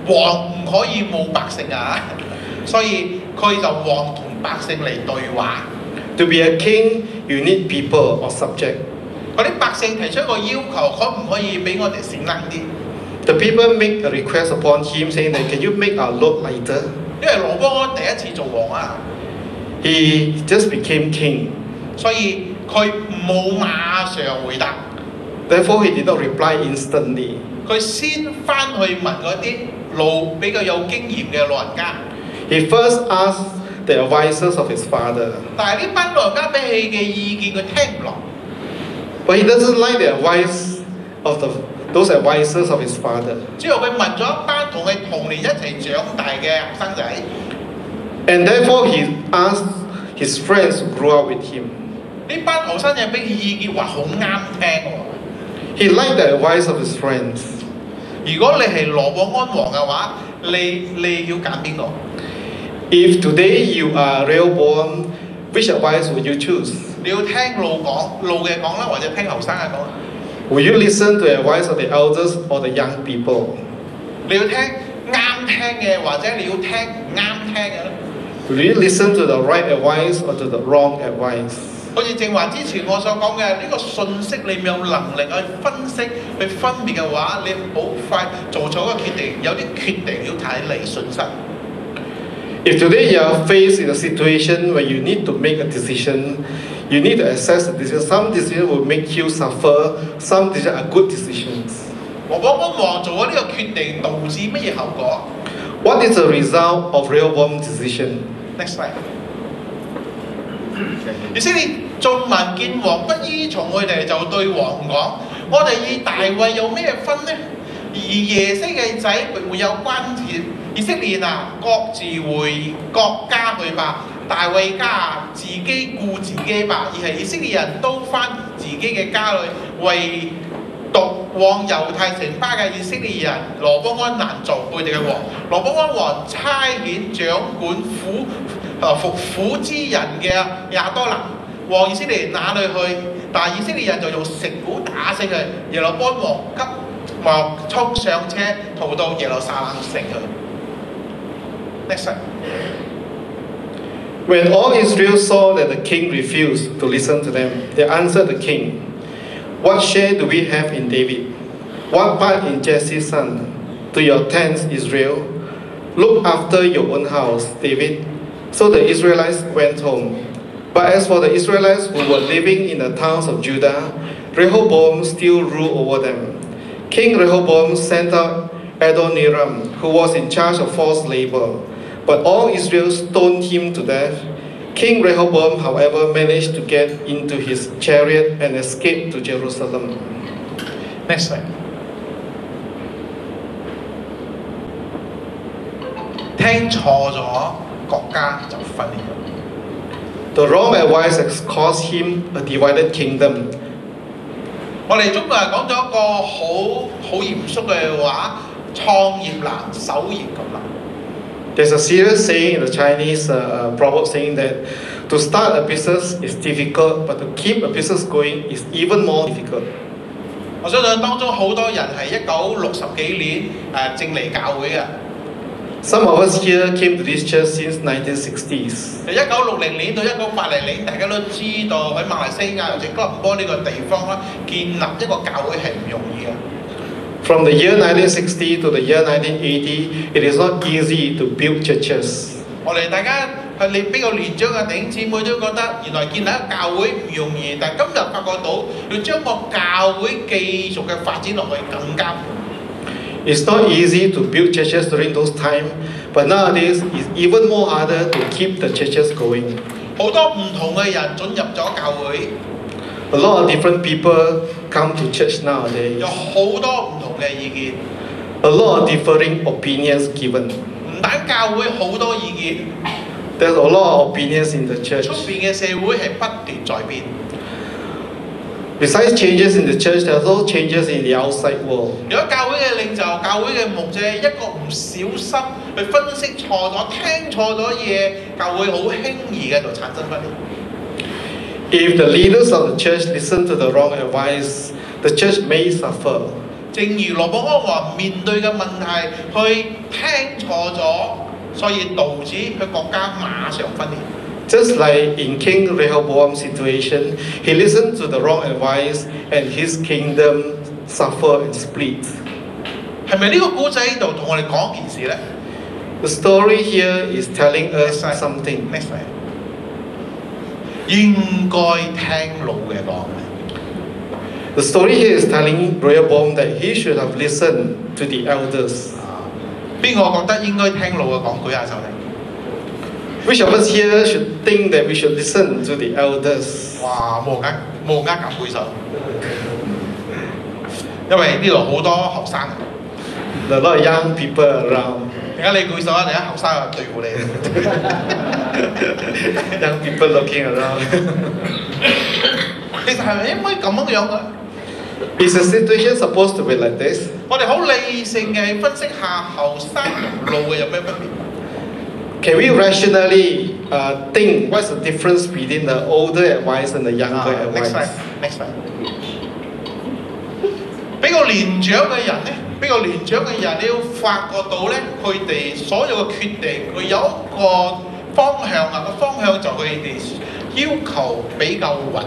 王唔可以冇百姓啊，所以佢就王同百姓嚟對話。 To be a king, you need people or subject. 嗰啲百姓提出一個要求，可唔可以俾我哋醒冷啲？ The people make a request upon him saying that, can you make our load lighter? 因為羅波安第一次做王啊， He just became king. 所以佢冇馬上回答， Therefore, he did not reply instantly. 佢先翻去問嗰啲老比較有經驗嘅老人家。 He first asked the advisors of his father. 但係呢班老人家俾佢嘅意見，佢聽唔落。 But he doesn't like the advice of the, those advisors of his father. 之後佢問咗一班同佢同年一齊長大嘅後生仔， And therefore, he asked his friends who grew up with him. 呢班後生仔俾佢意見話好啱聽喎。 He liked the advice of his friends. 如果你係羅伯安王嘅話，你你要揀邊個？ If today you are Rehoboam, which advice would you choose? 你要聽老講老嘅講啦，或者聽後生嘅講。 Will you listen to the advice of the elders or the young people? 你要聽啱聽嘅，或者你要聽唔啱聽嘅咧？ Will you listen to the right advice or to the wrong advice? 好似正話之前我所講嘅呢個信息，你有能力去分析、去分別嘅話，你好快做錯一個決定。有啲決定要睇你信心。 If today you are faced in a situation where you need to make a decision, you need to assess the decision. Some decisions will make you suffer, some decisions are good decisions. 羅伯安王做咗呢個決定，導致乜嘢後果 What is the result of Rehoboam's decision? ？Next slide。以色列眾民見王不依從佢哋，就對王講：我哋以大衛有咩分呢？而耶西嘅仔並沒有關切。以色列啊，各自回各家去吧。大衛家啊，自己顧自己吧。而係以色列人都返自己嘅家裏，唯獨往猶太城巴嘅以色列人羅波安難做佢哋嘅王。羅波安王差遣掌管苦誒服苦之人嘅亞多蘭往以色列那裏去，但係以色列人就用石鼓打死佢。耶羅波安王急忙衝上車，逃到耶路撒冷城去。Next slide. When all Israel saw that the king refused to listen to them, they answered the king, What share do we have in David? What part in Jesse's son? To your tents, Israel. Look after your own house, David. So the Israelites went home. But as for the Israelites who were living in the towns of Judah, Rehoboam still ruled over them. King Rehoboam sent out Adoniram, who was in charge of forced labor. But all Israel stoned him to death. King Rehoboam, however, managed to get into his chariot and escape to Jerusalem. Next slide. 聽錯咗，國家就分裂咗。 The wrong advice has caused him a divided kingdom. 我哋中國人講咗一個好好嚴肅嘅話：創業難，守業咁難。 There's a serious saying in the Chinese uh, proverb saying that to start a business is difficult, but to keep a business going is even more difficult. 我相信當中好多人係一九六十幾年誒正嚟教會嘅。 Some of us here came to this church since nineteen sixties. 一九六零年到一九八零年，大家都知道喺馬來西亞或者吉隆坡呢個地方啦，建立一個教會係唔容易嘅。 From the year nineteen sixty to the year nineteen eighty, it is not easy to build churches. 我哋大家係你比較年長嘅弟兄姊妹都覺得原來建立一個教會唔容易，但係今日發覺到要將個教會繼續嘅發展落去更加。 It's not easy to build churches during those times, but nowadays it's even more harder to keep the churches going. 好多唔同嘅人進入咗教會， A lot of different people come to church nowadays. 有好多唔同嘅意見。 A lot of differing opinions given. 唔單教會好多意見， There's a lot of opinions in the church. 出邊嘅社會係不斷在變。 Besides changes in the church, there are also changes in the outside world. 如果教會嘅領袖、教會嘅牧者一個唔小心去分析錯咗、聽錯咗嘢，教會好輕易嘅就產生分裂。 If the leaders of the church listen to the wrong advice, the church may suffer. 正如羅伯安話面對嘅問題，去聽錯咗，所以導致佢國家馬上分裂。 Just like in King Rehoboam's situation, he listened to the wrong advice and his kingdom suffered and split. 係咪呢個故仔喺度同我哋講件事呢？ The story here is telling us Next slide. something. Next slide. 應該聽老嘅講。 The story here is telling Rehoboam that he should have listened to the elders. 邊個覺得應該聽老嘅講？舉下手嚟。 Which of us here should think that we should listen to the elders? 哇！冇人冇人敢舉手，因為呢度好多後生。 There are a lot of young people around. 而家你舉手啊！你啲後生啊對付你。 Young people looking around. 其實係咪應該咁樣樣嘅？ Is the situation supposed to be like this? 我哋好理性嘅分析下後生同老嘅有咩分別？ Can we rationally uh, think what's the difference between the older advice and the younger Next slide. advice? Next slide. 比較年長嘅人咧，比較年長嘅人，你要發覺到咧，佢哋所有嘅決定，佢有一個方向啊，個方向就佢哋要求比較穩。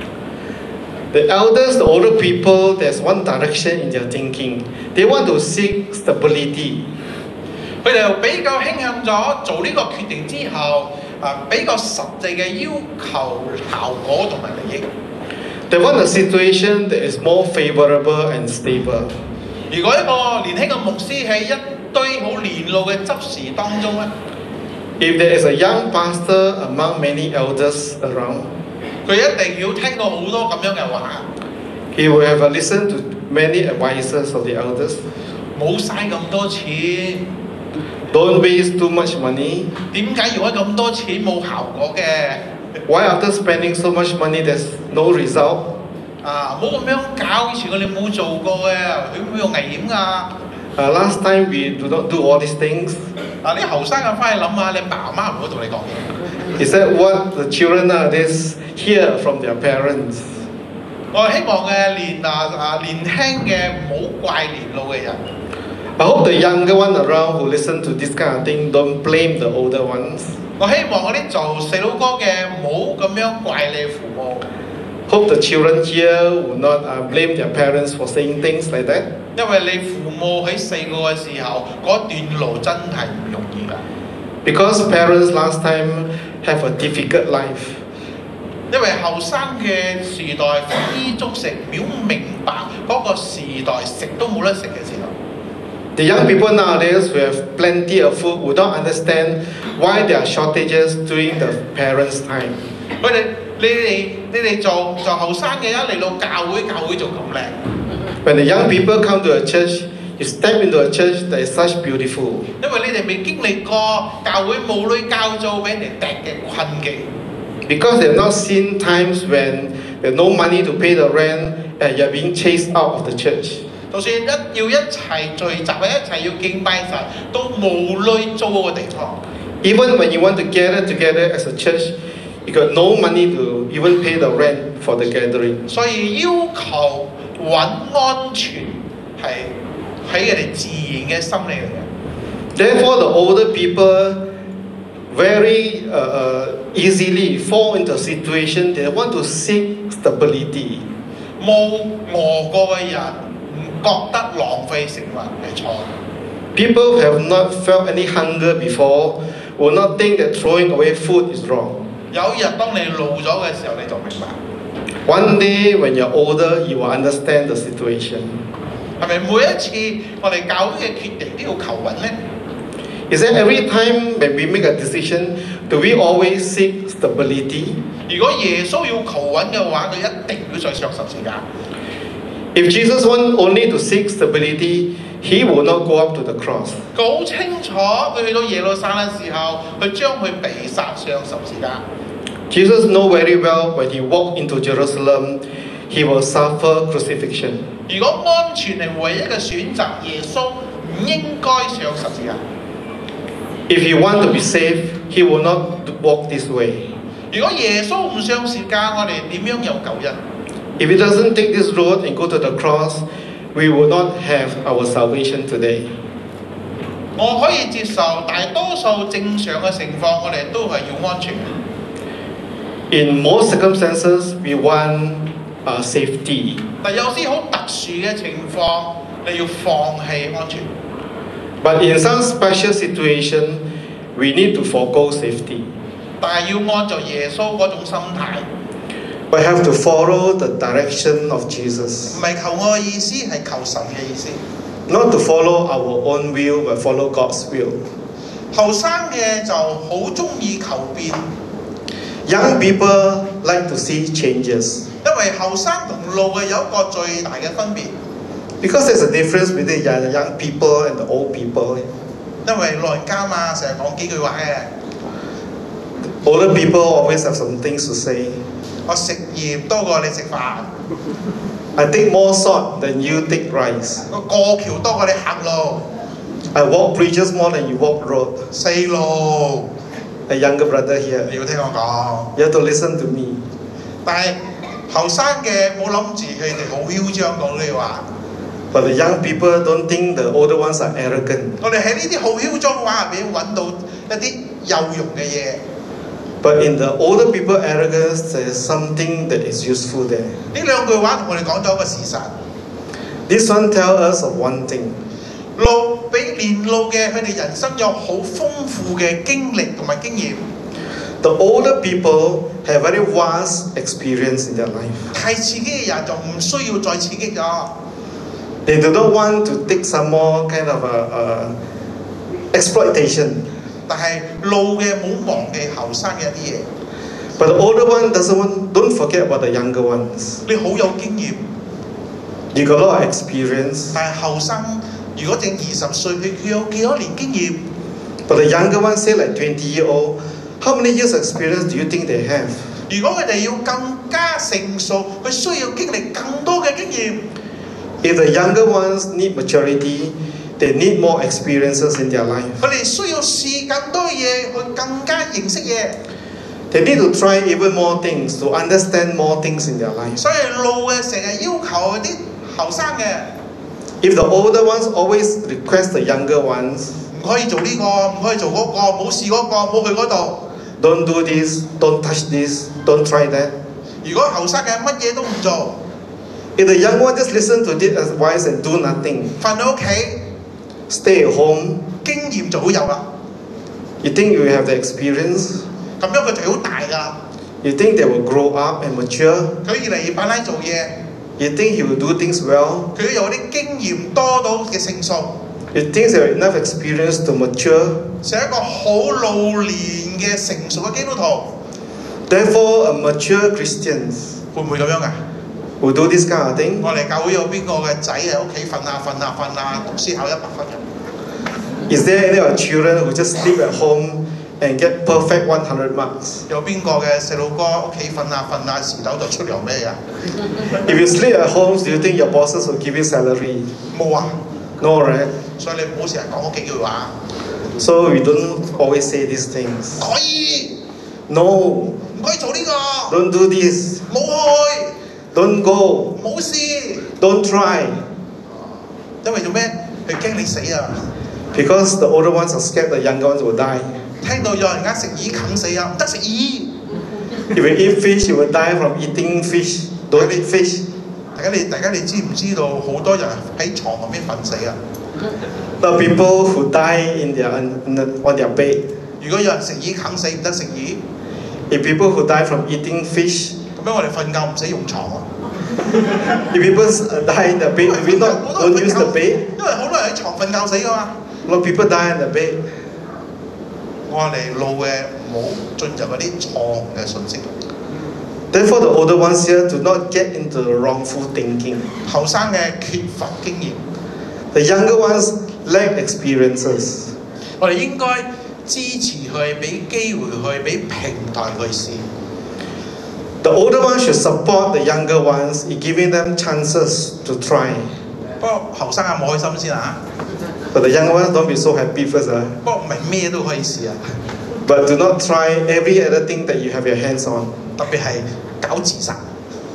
The elders, the older people, there's one direction in their thinking. They want to seek stability. 佢哋又比較傾向咗做呢個決定之後，啊比較實際嘅要求效果同埋利益。 They want a situation that is more favorable and stable. 如果一個年輕嘅牧師喺一堆好年老嘅執事當中咧， If there is a young pastor among many elders around, 佢一定要聽到好多咁樣嘅話， he will have a listen to many advices of the elders. 冇嘥咁多錢。 Don't waste too much money. 點解用咗咁多錢冇效果嘅？ Why after spending so much money there's no result? 啊，冇咁樣搞，以前我哋冇做過嘅，會唔會有危險㗎？ Uh, last time we do not do all these things. 啊，啲後生嘅翻去諗下，你爸媽唔會同你講嘢。 Is that what the children nowadays hear from their parents? 我希望嘅年啊啊年輕嘅唔好怪年老嘅人。 I hope the younger one around who listen to this kind of thing don't blame the older ones. 我希望嗰啲做細佬哥嘅唔好咁樣怪你父母。 Hope the children here will not uh, blame their parents for saying things like that. 因為你父母喺細個嘅時候嗰段路真係唔容易㗎。 Because parents last time have a difficult life. 因為後生嘅時代豐衣足食，表明白嗰個時代食都冇得食嘅時候。 The young people nowadays who have plenty of food would not understand why there are shortages during the parents' time. 佢哋你哋你哋做做後生嘅一嚟到教會，教會仲咁靚。 When the young people come to a church, you step into a church that is such beautiful. 因為你哋未經歷過教會冇女教做俾人哋掟嘅困境。 Because they have not seen times when there's no money to pay the rent and you're being chased out of the church. 就算一要一齊聚集喺一齊要敬拜神，都冇女租嗰個地方。 Even when you want to gather together as a church, you got no money to even pay the rent for the gathering. 所以要求揾安全係喺佢哋自然嘅心理嚟嘅。 Therefore, the older people very uh, uh, easily fall into a situation they want to seek stability. 冇餓過嘅人唔覺得浪費食物係錯。 People who have not felt any hunger before will not think that throwing away food is wrong. 有一日當你老咗嘅時候，你就明白。 One day when you're older, you will understand the situation. 係咪每一次我哋教會嘅決定都要求穩呢？ Is that every time when we make a decision, do we always seek stability? 如果耶穌要求穩嘅話，佢一定要再上十字架。 If Jesus wanted only to seek stability, he will not go up to the cross. 佢好清楚，佢去到耶路撒冷嘅時候，佢將佢被殺上十字架。 Jesus know very well when he walked into Jerusalem, he will suffer crucifixion. 如果安全係唯一嘅選擇，耶穌唔應該上十字架。 If he want to be safe, he will not walk this way. 如果耶穌唔上十字架，我哋點樣有救恩？ If he doesn't take this road and go to the cross, we would not have our salvation today. 我可以接受大多數正常嘅情況，我哋都係要安全。 In most circumstances, we want uh, safety. 但有啲好特殊嘅情況，你要放棄安全。 But in some special situation, we need to forego safety. 但係要按照耶穌嗰種心態。 We have to follow the direction of Jesus. 唔係求我嘅意思，係求神嘅意思。 Not to follow our own will, but follow God's will. 後生嘅就好中意求變， Young people like to see changes 因為後生同老嘅有一個最大嘅分別。 because there's a difference between the young people and the old people. 因為老人家嘛，成日講幾句話嘅。 Older people always have some things to say. 我食鹽多過你食飯， I take more salt than you take rice. 我過橋多過你行路， I walk bridges more than you walk road. 細路 A younger brother 你 here. 要聽我講。 You have to listen to me. 但係後生嘅冇諗住佢哋好囂張講呢句話。 But the young people don't think the older ones are arrogant. 我哋喺呢啲好囂張嘅話入邊揾到一啲有用嘅嘢。 But in the older people arrogance, there's something that is useful there. 呢兩句話同我哋講咗一個事實。 This one tells us of one thing. 老比年老嘅，佢哋人生有好豐富嘅經歷同埋經驗。 The older people have very vast experience in their life. 太刺激嘅人就唔需要再刺激咗。 They do not want to take some more kind of a, a exploitation. 但係老嘅冇忘記後生嘅一啲嘢。 But the older one doesn't want, don't forget about the younger ones. 你好有經驗， You got a lot of experience. 但係後生如果正二十歲，佢佢有幾多年經驗？ But the younger ones say like twenty year old, how many years experience do you think they have? 如果佢哋要更加成熟，佢需要經歷更多嘅經驗。 If the younger ones need maturity, they need more experiences in their life. 佢哋需要試更多嘢，去更加認識嘢。 They need to try even more things, to understand more things in their life. 所以老嘅成日要求啲後生嘅， If the older ones always request the younger ones, 唔可以做呢個，唔可以做嗰個，冇試嗰個，冇去嗰度。 don't do this, don't touch this, don't try that. 如果後生嘅乜嘢都唔做， If the young one just listen to this advice and do nothing, 瞓喺屋企， stay at home, 經驗就好有啦。 you think you have the experience? 咁樣佢就好大㗎。 You think they will grow up and mature? 佢越嚟越擺拉做嘢， You think he will do things well? 佢有啲經驗多到嘅成熟， You think they have enough experience to mature? 成一個好老練嘅成熟嘅基督徒， Therefore, a mature Christian 會唔會咁樣啊？ will do this kind of thing. 我哋教會有邊個嘅仔喺屋企瞓下瞓下瞓下，讀書考一百分嘅？ Is there any of our children who just sleep at home and get perfect one hundred marks? 有邊個嘅細路哥屋企瞓下瞓下，時頭就出糧俾你啊？ If you sleep at home, do you think your bosses will give you salary? 冇啊！ No, right? 所以你唔好成日講嗰幾句話。 So we don't always say these things. 可以， No, 唔可以做呢個， don't do this. 冇去， Don't go. 冇事。 Don't try. 因為做咩？佢驚你死啊！ Because the older ones are scared the younger ones will die. 聽到有人家食魚啃死啊，唔得食魚。 If you eat fish, you will die from eating fish. Don't eat fish. 大家你大家你知唔知道好多人喺床旁邊瞓死啊？ The people who die in their, in the, on their bed. 如果有人食魚啃死唔得食魚， If people who die from eating fish, 咁樣我哋瞓覺唔使用床啊。 if people uh, die in the bed, we not don't use the bed. 因為好多人喺床瞓覺死噶嘛。 A lot of people die in the bed. 我哋老嘅唔好進入嗰啲錯誤嘅信息。 Therefore, the older ones here do not get into the wrongful thinking. 後生嘅缺乏經驗， The younger ones lack experiences. 我哋應該支持佢，俾機會佢，俾平台佢試。 The older ones should support the younger ones in giving them chances to try. 不過後生有冇開心先啊？ But the younger ones don't be so happy first. Uh. 不過唔係咩都可以試啊， But do not try every other thing that you have your hands on. 特別係搞自殺。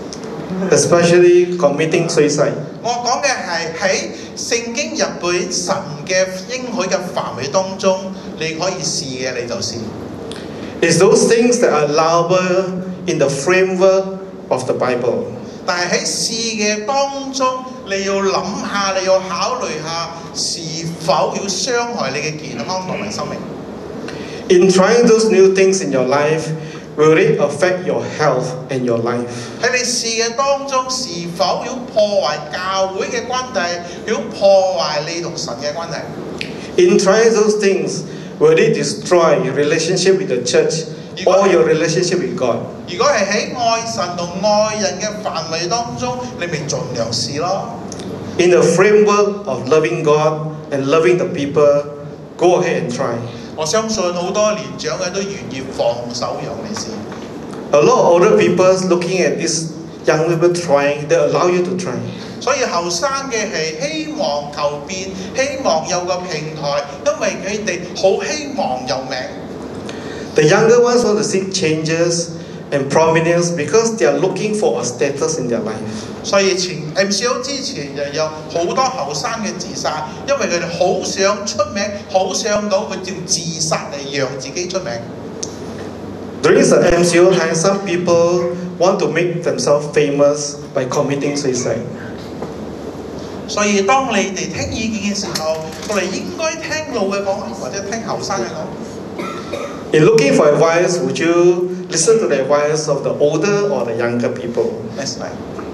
especially committing suicide. 我講嘅係喺聖經入邊神嘅應許嘅範圍當中，你可以試嘅你就試。 It's those things that are allowable in the framework of the Bible. 但係喺試嘅當中，你要諗下，你要考慮下，是否要傷害你嘅健康同埋生命。 In trying those new things in your life, will it affect your health and your life? 喺你試嘅當中，是否要破壞教會嘅關係，要破壞你同神嘅關係？ In trying those things, will it destroy your relationship with the church or your relationship with God? 如果係喺愛神同愛人嘅範圍當中，你咪盡量試咯。 In the framework of loving God and loving the people, go ahead and try. 我相信好多年長嘅都願意放手讓你試。 A lot of older people looking at these young people trying, they allow you to try. 所以後生嘅係希望求變，希望有個平台，因為佢哋好希望有名。 The younger ones want to seek changes and prominence because they are looking for a status in their life. 所以前 M C O 之前就有好多後生嘅自殺，因為佢哋好想出名，好想到佢要自殺嚟讓自己出名。 During the M C O time, some people want to make themselves famous by committing suicide. 所以當你哋聽意見嘅時候，我哋應該聽老嘅講，或者聽後生嘅講。 In looking for advice, would you listen to the advice of the older or the younger people? Next slide.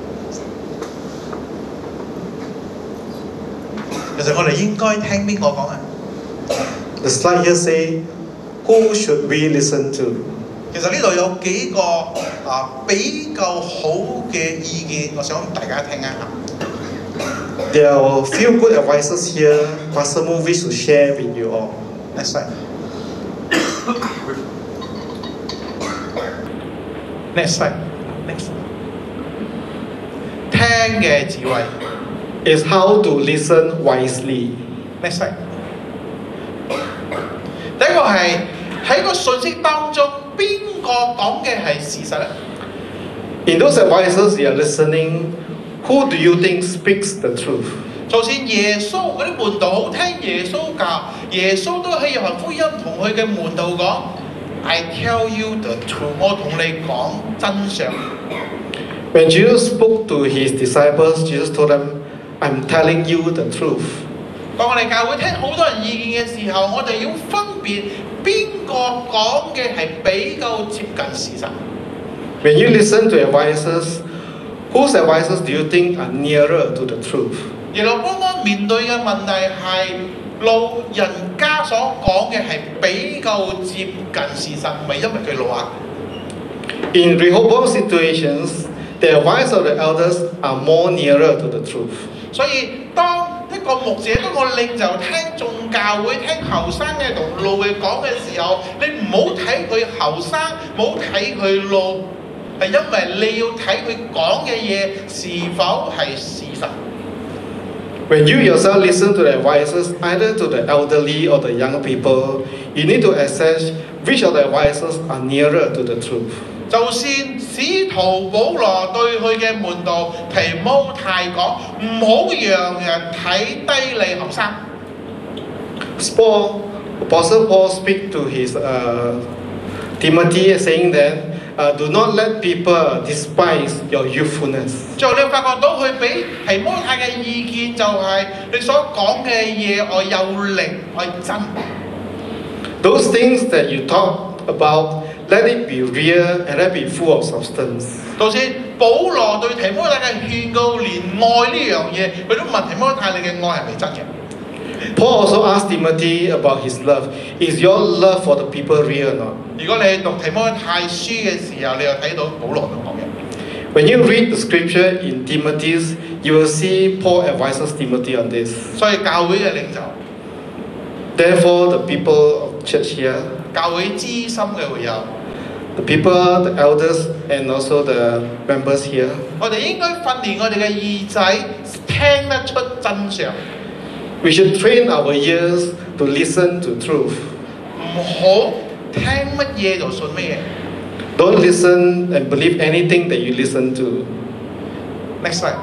其實我哋應該聽邊個講啊？ The slide here say, who should we listen to? 其實呢度有幾個啊比較好嘅意見，我想大家聽一下。 There are a few good advices here, Pastor Mu wish to share with you all. Next slide. Next slide. Next. 聽嘅智慧。 Is how to listen wisely. Next slide. 第一個係喺個信息當中，邊個講嘅係事實咧 In those advices you are listening, who do you think speaks the truth? 就算耶穌嗰啲門徒好聽耶穌教，耶穌都喺約翰福音同佢嘅門徒講 ：I tell you the truth， 我同你講真相。 When Jesus spoke to his disciples, Jesus told them, I'm telling you the truth. 當我哋教會聽好多人意見嘅時候，我哋要分別邊個講嘅係比較接近事實。 When you listen to advices, whose advices do you think are nearer to the truth? 耶路邦安面對嘅問題係老人家所講嘅係比較接近事實，唔係因為佢老啊。 In Rehoboam situations, the advice of the elders are more nearer to the truth. 所以當一個牧者、當個領袖聽眾教會、聽後生嘅同老嘅講嘅時候，你唔好睇佢後生，唔好睇佢老，係因為你要睇佢講嘅嘢是否係事實。 When you yourself listen to the advices either to the elderly or the young people, you need to assess which of the advices are nearer to the truth. 就算使徒保羅對佢嘅門徒提摩太講，唔好讓人睇低你後生。 Paul, Apostle Paul speak to his uh, Timothy saying that uh, do not let people despise your youthfulness. 最後你發覺到佢俾提摩太嘅意見就係、是、你所講嘅嘢我有力我真。 Those things that you talk about, let it be real and let it be full of substance. 就算保羅對提摩太嘅勸告，連愛呢樣嘢，佢都問提摩太你嘅愛係咪真嘅？ Paul also asked Timothy about his love. Is your love for the people real or not? 如果你讀提摩太書嘅時候，你又睇到保羅咁講嘅。 When you read the scripture in Timothy's, you will see Paul advises Timothy on this. 所以教會嘅領袖， Therefore, the people of church here, 教會資深嘅會友， the people, the elders, and also the members here, 我哋應該訓練我哋嘅耳仔聽得出真相， we should train our ears to listen to truth. 唔好聽乜嘢就信乜嘢。 Don't listen and believe anything that you listen to. Next slide。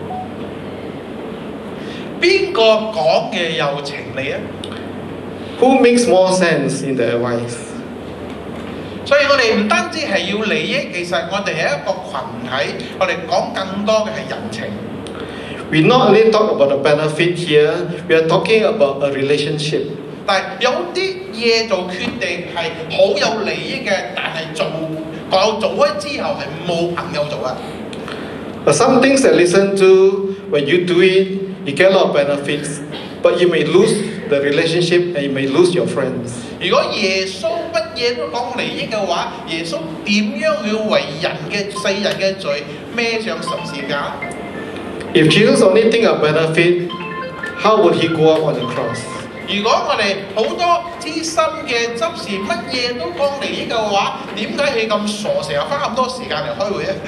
邊個講嘅有情理啊？ Who makes more sense in the advice? 所以我哋唔單止係要利益，其實我哋係一個群體，我哋講更多嘅係人情。 We not only talk about the benefit here, we are talking about a relationship. 但係有啲嘢做決定係好有利益嘅，但係做講做開之後係冇朋友做啊。 But some things that listen to, when you do it, you get a lot of benefits, but you may lose the relationship and you may lose your friends. 如果耶穌乜嘢都講利益嘅話，耶穌點樣要為人嘅世人嘅罪孭上十字架？ If Jesus only think of benefit, how would he go up on the cross? 如果我哋好多資深嘅執事乜嘢都講利益嘅話，點解佢咁傻，成日花咁多時間嚟開會咧？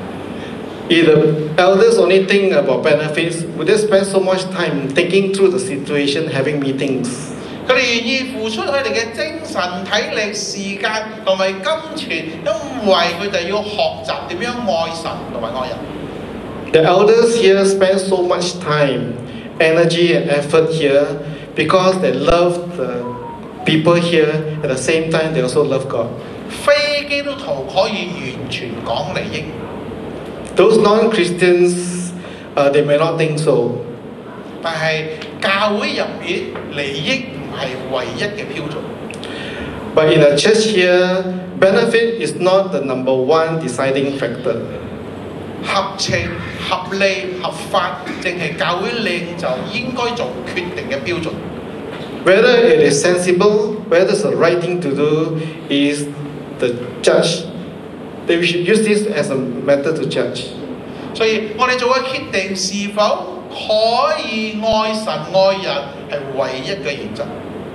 If the elders only think about benefits, would they spend so much time thinking through the situation, having meetings? 佢哋願意付出佢哋嘅精神、體力、時間同埋金錢，因為佢哋要學習點樣愛神同埋愛人。 The elders here spend so much time, energy and effort here because they love the people here, at the same time they also love God. 非基督徒可以完全講利益。 Those non-Christians, uh, they may not think so. 但係教會入邊利益唔係唯一嘅標準。 But in the church here, benefit is not the number one deciding factor. 合情、合理、合法，正係教會領袖應該做決定嘅標準。 Whether it is sensible, whether it's the right thing to do, is the judge. That we should use this as a method to judge. 所以我哋做嘅決定是否可以愛神愛人，係唯一嘅原則。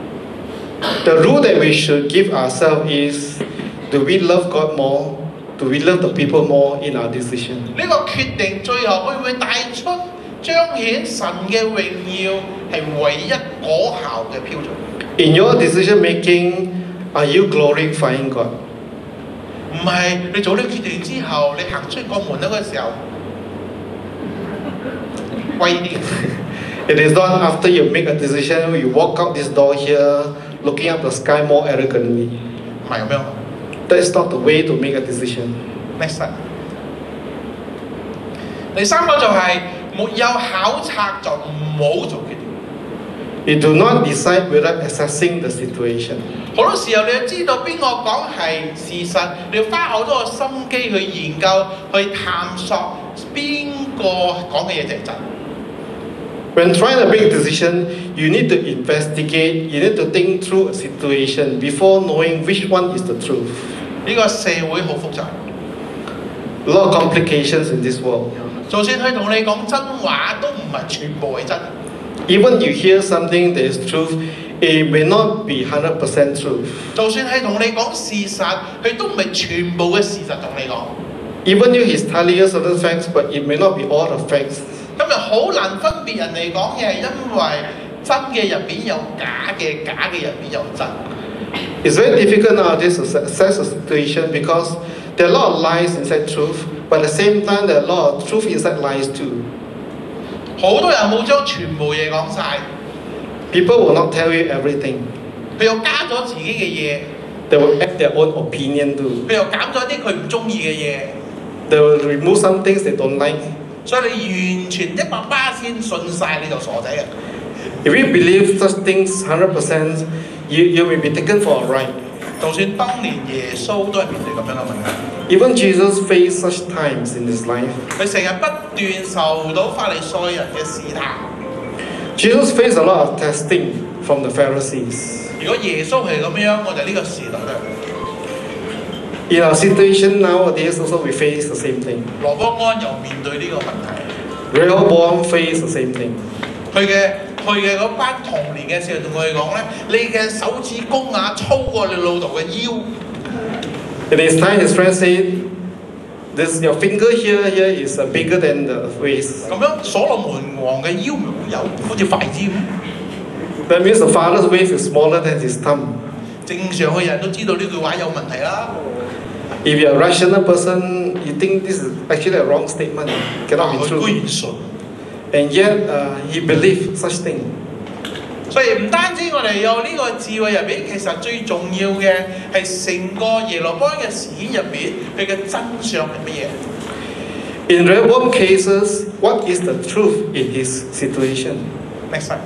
The rule that we should give ourselves is: do we love God more? Do we love the people more in our decision? 呢個決定最後會唔會帶出彰顯神嘅榮耀，係唯一果效嘅標準。 In your decision making, are you glorifying God? 唔係你做呢個決定之後，你行出個門口嘅時候，威啲。 It is not after you make a decision, you walk out this door here, looking up the sky more arrogantly. 唔係咁樣。 That is not the way to make a decision. Next slide。第三個就係、是、沒有考察就唔好做決定。 You do not decide without assessing the situation. 好多時候你要知道邊個講係事實，你要花好多個心機去研究、去探索邊個講嘅嘢就係真。 When trying to make a decision, you need to investigate, you need to think through a situation before knowing which one is the truth. 呢個社會好複雜 A lot of complications in this world. 就算佢同你講真話，都唔係全部係真。 Even you hear something that is truth, it may not be one hundred percent truth. 就算係同你講事實，佢都唔係全部嘅事實同你講。 Even if he's telling you certain facts, but it may not be all the facts. 今日好難分別人哋講嘢，係因為真嘅入邊有假嘅，假嘅入邊有真。 It's very difficult nowadays to assess a situation because there are a lot of lies inside truth, but at the same time there are a lot of truth inside lies too. 好多人冇將全部嘢講晒， People will not tell you everything. 佢又加咗自己嘅嘢， They will add their own opinion too. 佢又減咗啲佢唔中意嘅嘢， They will remove some things they don't like. 所以你完全一百巴仙信晒你就傻仔啊！ If you believe such things one hundred percent, you, you may be taken for a ride. 就算當年耶穌都係面對咁樣嘅問題， Even Jesus faced such times in his life. 佢成日不斷受到法利賽人嘅試探。 Jesus faced a lot of testing from the Pharisees. 如果耶穌係咁樣，我哋呢個時代都係。 In our situation nowadays, also we face the same thing. 羅波安又面對呢個問題， Rehoboam faced the same thing. 佢嘅佢嘅嗰班童年嘅時候同佢講咧，你嘅手指公啊粗過你老豆嘅腰。 In his time, his friend said, "This your finger here, here is uh, bigger than the waist." 咁樣所羅門王嘅腰咪有好似筷子咁。 That means the father's waist is smaller than his thumb. 正常嘅人都知道呢句話有問題啦。 If you're a rational person, you think this is actually a wrong statement, cannot be 佢居 true. 然信。 And yet uh, he believed such thing. 所以唔單止我哋有呢個智慧入邊，其實最重要嘅係成個耶羅波安嘅事件入邊，佢嘅真相係乜嘢？ In Rehoboam cases, what is the truth in his situation? Next slide。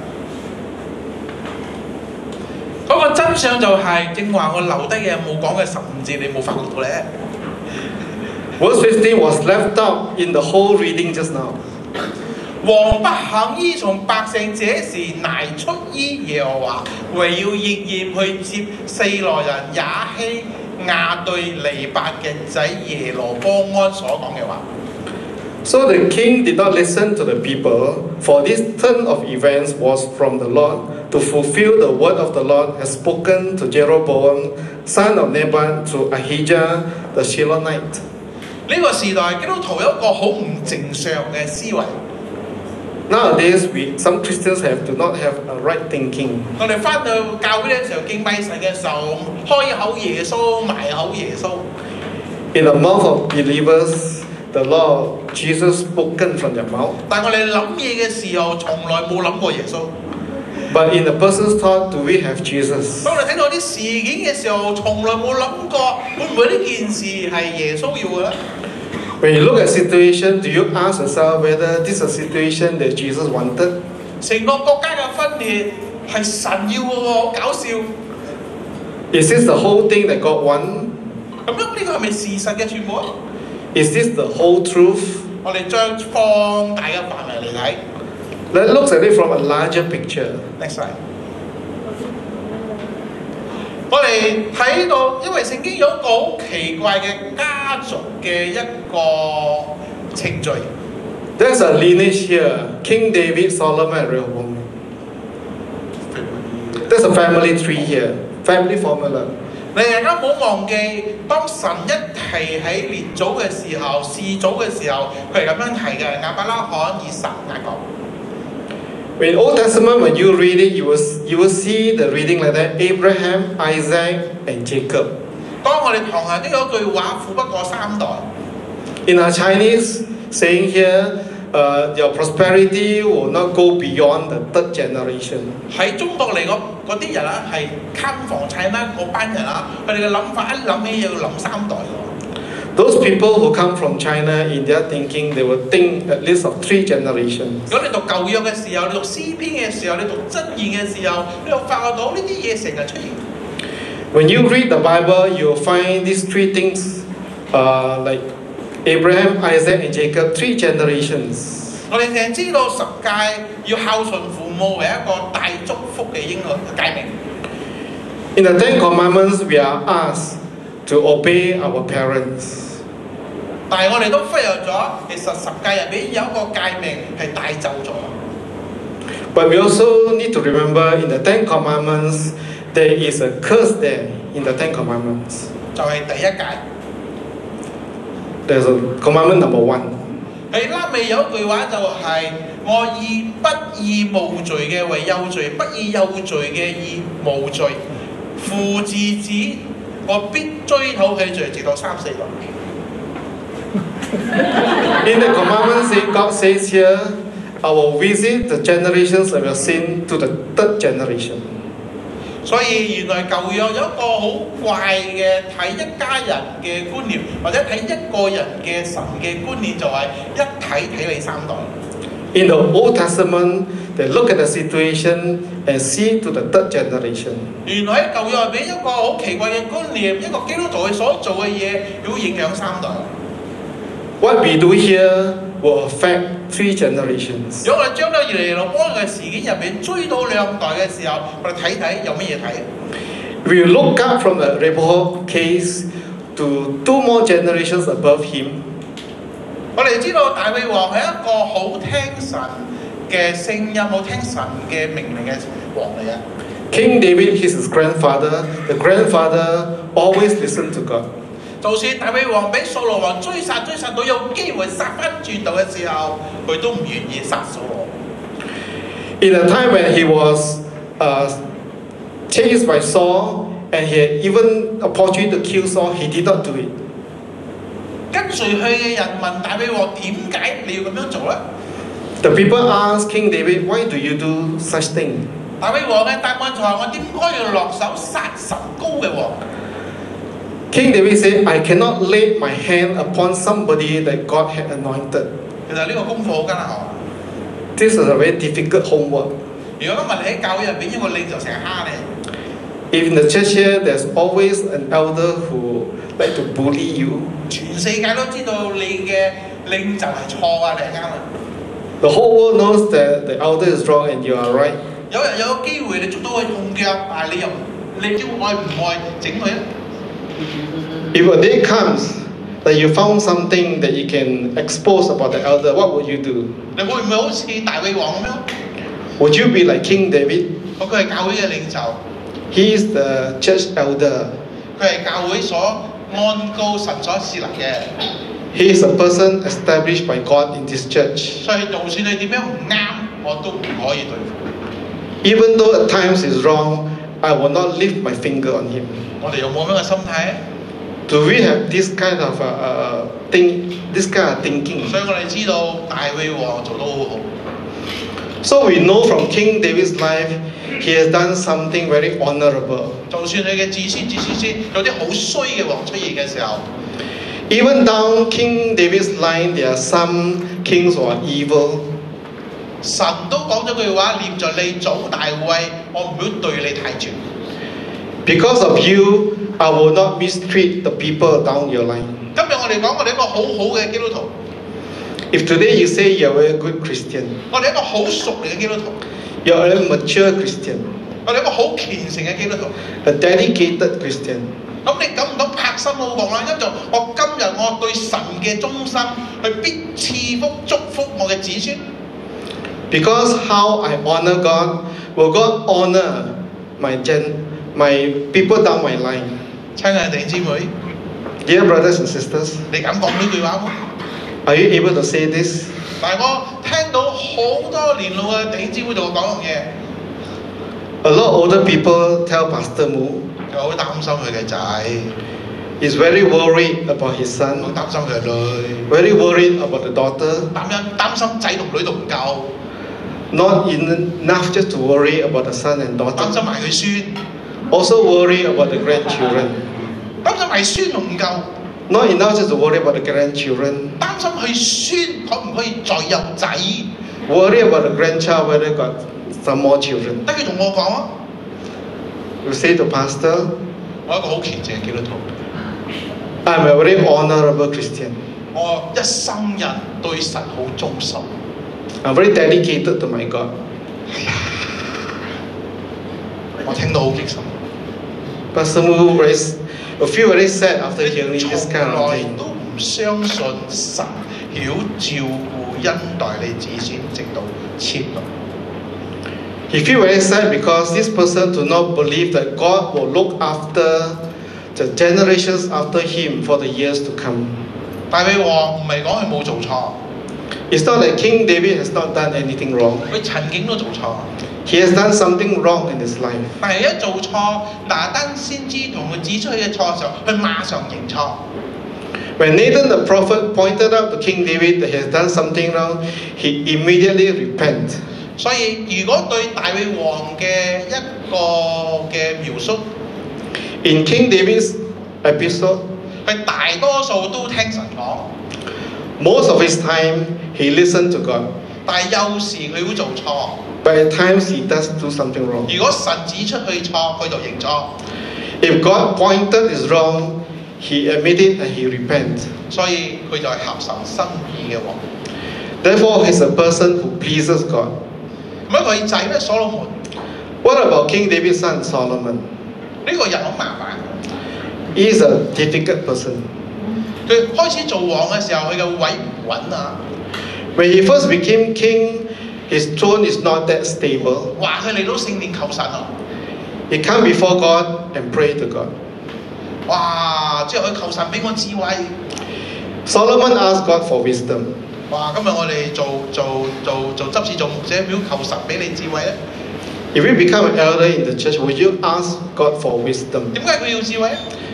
嗰個真相就係正話我留低嘅冇講嘅十五節，你冇發覺到咧？ Verse fifteen was left out in the whole reading just now. 王不肯依從百姓這時乃出於耶和華，為要應驗去接四羅人也希亞對尼伯嘅仔耶羅波安所講嘅話。 So the king did not listen to the people, for this turn of events was from the Lord to fulfill the word of the Lord as spoken to Jeroboam, son of Nebat, through Ahijah the Shilonite. 呢個時代基督徒有一個好唔正常嘅思維。 Nowadays, we, some Christians have do not have a right thinking. 我哋翻到教會嘅時候敬拜神嘅時候，開口耶穌，埋口耶穌。 In the mouth of believers, the Lord Jesus spoken from their mouth. 但我哋諗嘢嘅時候，從來冇諗過耶穌。 But in a person's thought, do we have Jesus? 當我哋睇到啲事件嘅時候，從來冇諗過會唔會呢件事係耶穌要嘅咧？ When you look at situation, do you ask yourself whether this is a situation that Jesus wanted? 成個國家嘅分裂係神要嘅喎，好搞笑。 Is this the whole thing that God wants? 咁樣呢個係咪事實嘅全部啊？ Is this the whole truth? 我哋將放大嘅範圍嚟睇。 Let's look at it from a larger picture. Next slide。我哋睇到，因為聖經有一個好奇怪嘅家族嘅一個程序。 There's a lineage here: King David, Solomon, and Rehoboam. There's a family tree here, family formula. 你大家唔好忘記，當神一提喺列祖嘅時候、士祖嘅時候，佢係咁樣提嘅：亞伯拉罕、以撒、雅各。 In Old Testament, when you read it, you will, you will see the reading like that: Abraham, Isaac, and Jacob. 當我哋堂下都有句話：富不過三代。 In our Chinese saying here, uh, your prosperity will not go beyond the third generation. 喺中國嚟講，嗰啲人啊係 come from China 嗰班人啊，佢哋嘅諗法一諗起要諗三代喎。 Those people who come from China, in their thinking, they will think at least of three generations. 如果你讀舊約嘅時候，你讀詩篇嘅時候，你讀箴言嘅時候，你就發覺到呢啲嘢成日出現。 When you read the Bible, you will find these three things, uh, like Abraham, Isaac, and Jacob, three generations. 我哋淨係知道十誡要孝順父母為一個大祝福嘅應許誡命。 In the Ten Commandments, we are asked to obey our parents. 但係我哋都忽略咗，其實十誡入邊有一個誡命係大咒咗。 But we also need to remember in the Ten Commandments, there is a curse there in the Ten Commandments. 就係第一誡。 There's a commandment number one. 喺拉尾有一句話就係、我以不義無罪嘅為有罪，不義有罪嘅以無罪。父自子，我必追討佢罪，直到三四代。 In the commandments, God says here, I will visit the generations of your sin to the third generation. 所以原來舊約有一個好怪嘅睇一家人嘅觀念，或者睇一個人嘅神嘅觀念，就係一睇睇你三代。 In the Old Testament, they look at the situation and see to the third generation. 原來喺舊約入邊一個好奇怪嘅觀念，一個基督徒佢所做嘅嘢，會影響三代。 What we do here will affect three generations. 如果我哋將到耶羅波安嘅事件入邊追到兩代嘅時候，我哋睇睇有乜嘢睇？ We look up from the Rehoboam case to two more generations above him. 我哋知道大衛王係一個好聽神嘅聲音、好聽神嘅命令嘅王嚟啊！ King David, he's his grandfather. The grandfather always listened to God. 就算大衛王俾掃羅王追殺追殺到有機會殺翻轉頭嘅時候，佢都唔願意殺掃羅。 In a time when he was uh, chased by Saul and he had even opportunity to kill Saul, he did not do it. 跟跟隨佢嘅人問大衛王點解你要咁樣做咧？ The people asked King David, why do you do such thing? 大衛王嘅答案就係我點解要落手殺神高嘅王？ King David said, I cannot lay my hand upon somebody that God had anointed. 其實呢個功課好艱難學。 This is a very difficult homework. 如果今日你喺教會入邊一個領袖成日蝦你， If in the church here, there's always an elder who like to bully you. 全世界都知道你嘅領袖係錯啊，你係啱啊！ The whole world knows that the elder is wrong and you are right. 有人有個機會你捉到佢痛腳，但係你又你叫愛唔愛整佢啊？ If a day comes that you found something that you can expose about the elder, what would you do? 你會唔會好似大衛王咁樣？ Would you be like King David? 佢係教會嘅領袖， He is the church elder. 佢係教會所按告神所設立嘅， He is a person established by God in this church. 所以就算你點樣唔啱，我都唔可以對付。 Even though at times he's wrong, I will not lift my finger on him. 我哋有冇咁樣嘅心態咧？ Do we have this kind of uh, uh, think, this kind of thinking? 所以我哋知道大衛王做得好好。 So we know from King David's life, he has done something very honorable. 就算你嘅子孫子孫孫有啲好衰嘅王出現嘅時候， Even down King David's line, there are some kings who are evil. 神都講咗句話，念在你祖大衛，我唔會對你太絕。 Because of you, I will not mistreat the people down your line. 今日我哋講我哋一個好好嘅基督徒， If today you say you're a very good Christian, 我哋一個好熟練嘅基督徒， you're a mature Christian, 我哋一個好虔誠嘅基督徒。 a dedicated Christian, 咁你敢唔敢拍心好講啦？因為我今日我對神嘅忠心，去必賜福祝福我嘅子孫。 because how I honor God, will God honor my gen, my people down my line? 親愛的弟兄姊妹， Dear brothers and sisters, 你敢講呢句話嗎？ are you able to say this? 但係我聽到好多年老嘅弟兄姊妹同我講樣嘢， A lot of older people tell Pastor Mu 佢好擔心佢嘅仔， he's very worried about his 好 son, 擔心佢嘅女， very worried about the daughter, 擔心擔心仔同女都唔夠， not enough just to worry about the son and 擔 daughter, 心埋佢孫， also worry about the grandchildren. 擔心埋孫仲唔夠， Not enough just to worry about the grandchildren, 擔心佢孫可唔可以再有仔。 worry about the grandchild whether got some more children. 等佢同我講啊， You say to Pastor, 我係一個好虔誠嘅基督徒， I'm a very honorable Christian. 我一生人對神好忠心。 I'm very dedicated to my God. 我聽到好激心， Pastor Mu very, I feel very sad after 你 hearing 從 this kind of 來 thing. 都唔相信神曉照顧恩待你子孫，直到千代。 He feel very sad because this person do not believe that God will look after the generations after him for the years to come. 大衛王唔係講佢冇做錯， It's not that King David has not done anything wrong. 佢曾經都做錯， He has done something wrong in his life. 但係一做錯，拿單先知同佢指出佢嘅錯嘅時候，佢馬上認錯。 When Nathan the prophet pointed out to King David that he has done something wrong, he immediately repent. 所以如果對大衛王嘅一個嘅描述， In King David's episode, 佢大多數都聽神講， most of his time he listened to God. 但係有時佢會做錯。 But at times he does do something wrong. 如果神指出佢錯，佢就認錯。 If God pointed is wrong, he admit it and he repent. 所以佢就係合神心意嘅王。 Therefore, he's a person who pleases God. 咁一個仔咧，所羅門 What about King David's son Solomon? 呢個人好麻煩。 He is a difficult person. 佢開始做王嘅時候，佢嘅位唔穩啊， When he first became king, his throne is not that stable. 話佢嚟到聖殿求神啊， He come before God and pray to God. 哇！之後佢求神俾我智慧。 Solomon asked God for wisdom. 哇！今日我哋做做做做執事做牧者，要求神俾你智慧咧。 If you become an elder in the church, would you ask God for wisdom? 點解佢要智慧咧？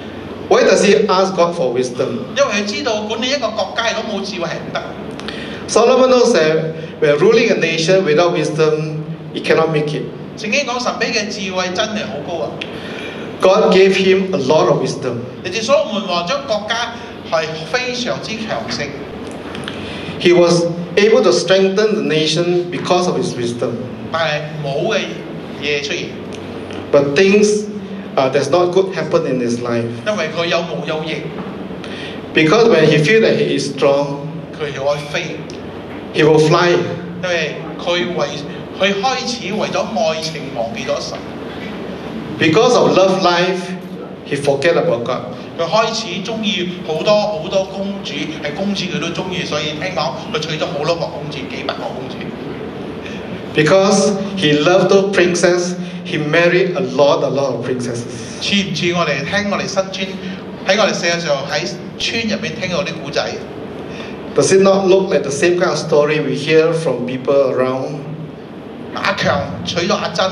Why does he ask God for wisdom? 因為佢知道管理一個國家如果冇智慧係唔得。 Solomon knows that when ruling a nation without wisdom, he cannot make it. 聖經講神俾嘅智慧真係好高啊！ God gave him a lot of wisdom. 你哋所羅門王將國家係非常之強盛。 He was able to strengthen the nation because of his wisdom. 但係冇嘅嘢出現， But things uh, that's not good happen in his life. 因為佢有毛有翼， Because when he feels that he is strong, 佢係愛飛， he will fly. 因為佢為佢開始為咗愛情忘記咗神， Because of love life, he forget about God. 佢開始中意好多好多公主，係公主佢都中意，所以聽講佢娶咗好多個公主，幾百個公主。 Because he loved those princesses, he married a lot, a lot of princesses. 似唔似我哋聽我哋新村喺我哋世界上喺村入邊聽到啲古仔？ Does it not look like the same kind of story we hear from people around? 阿強娶咗阿珍，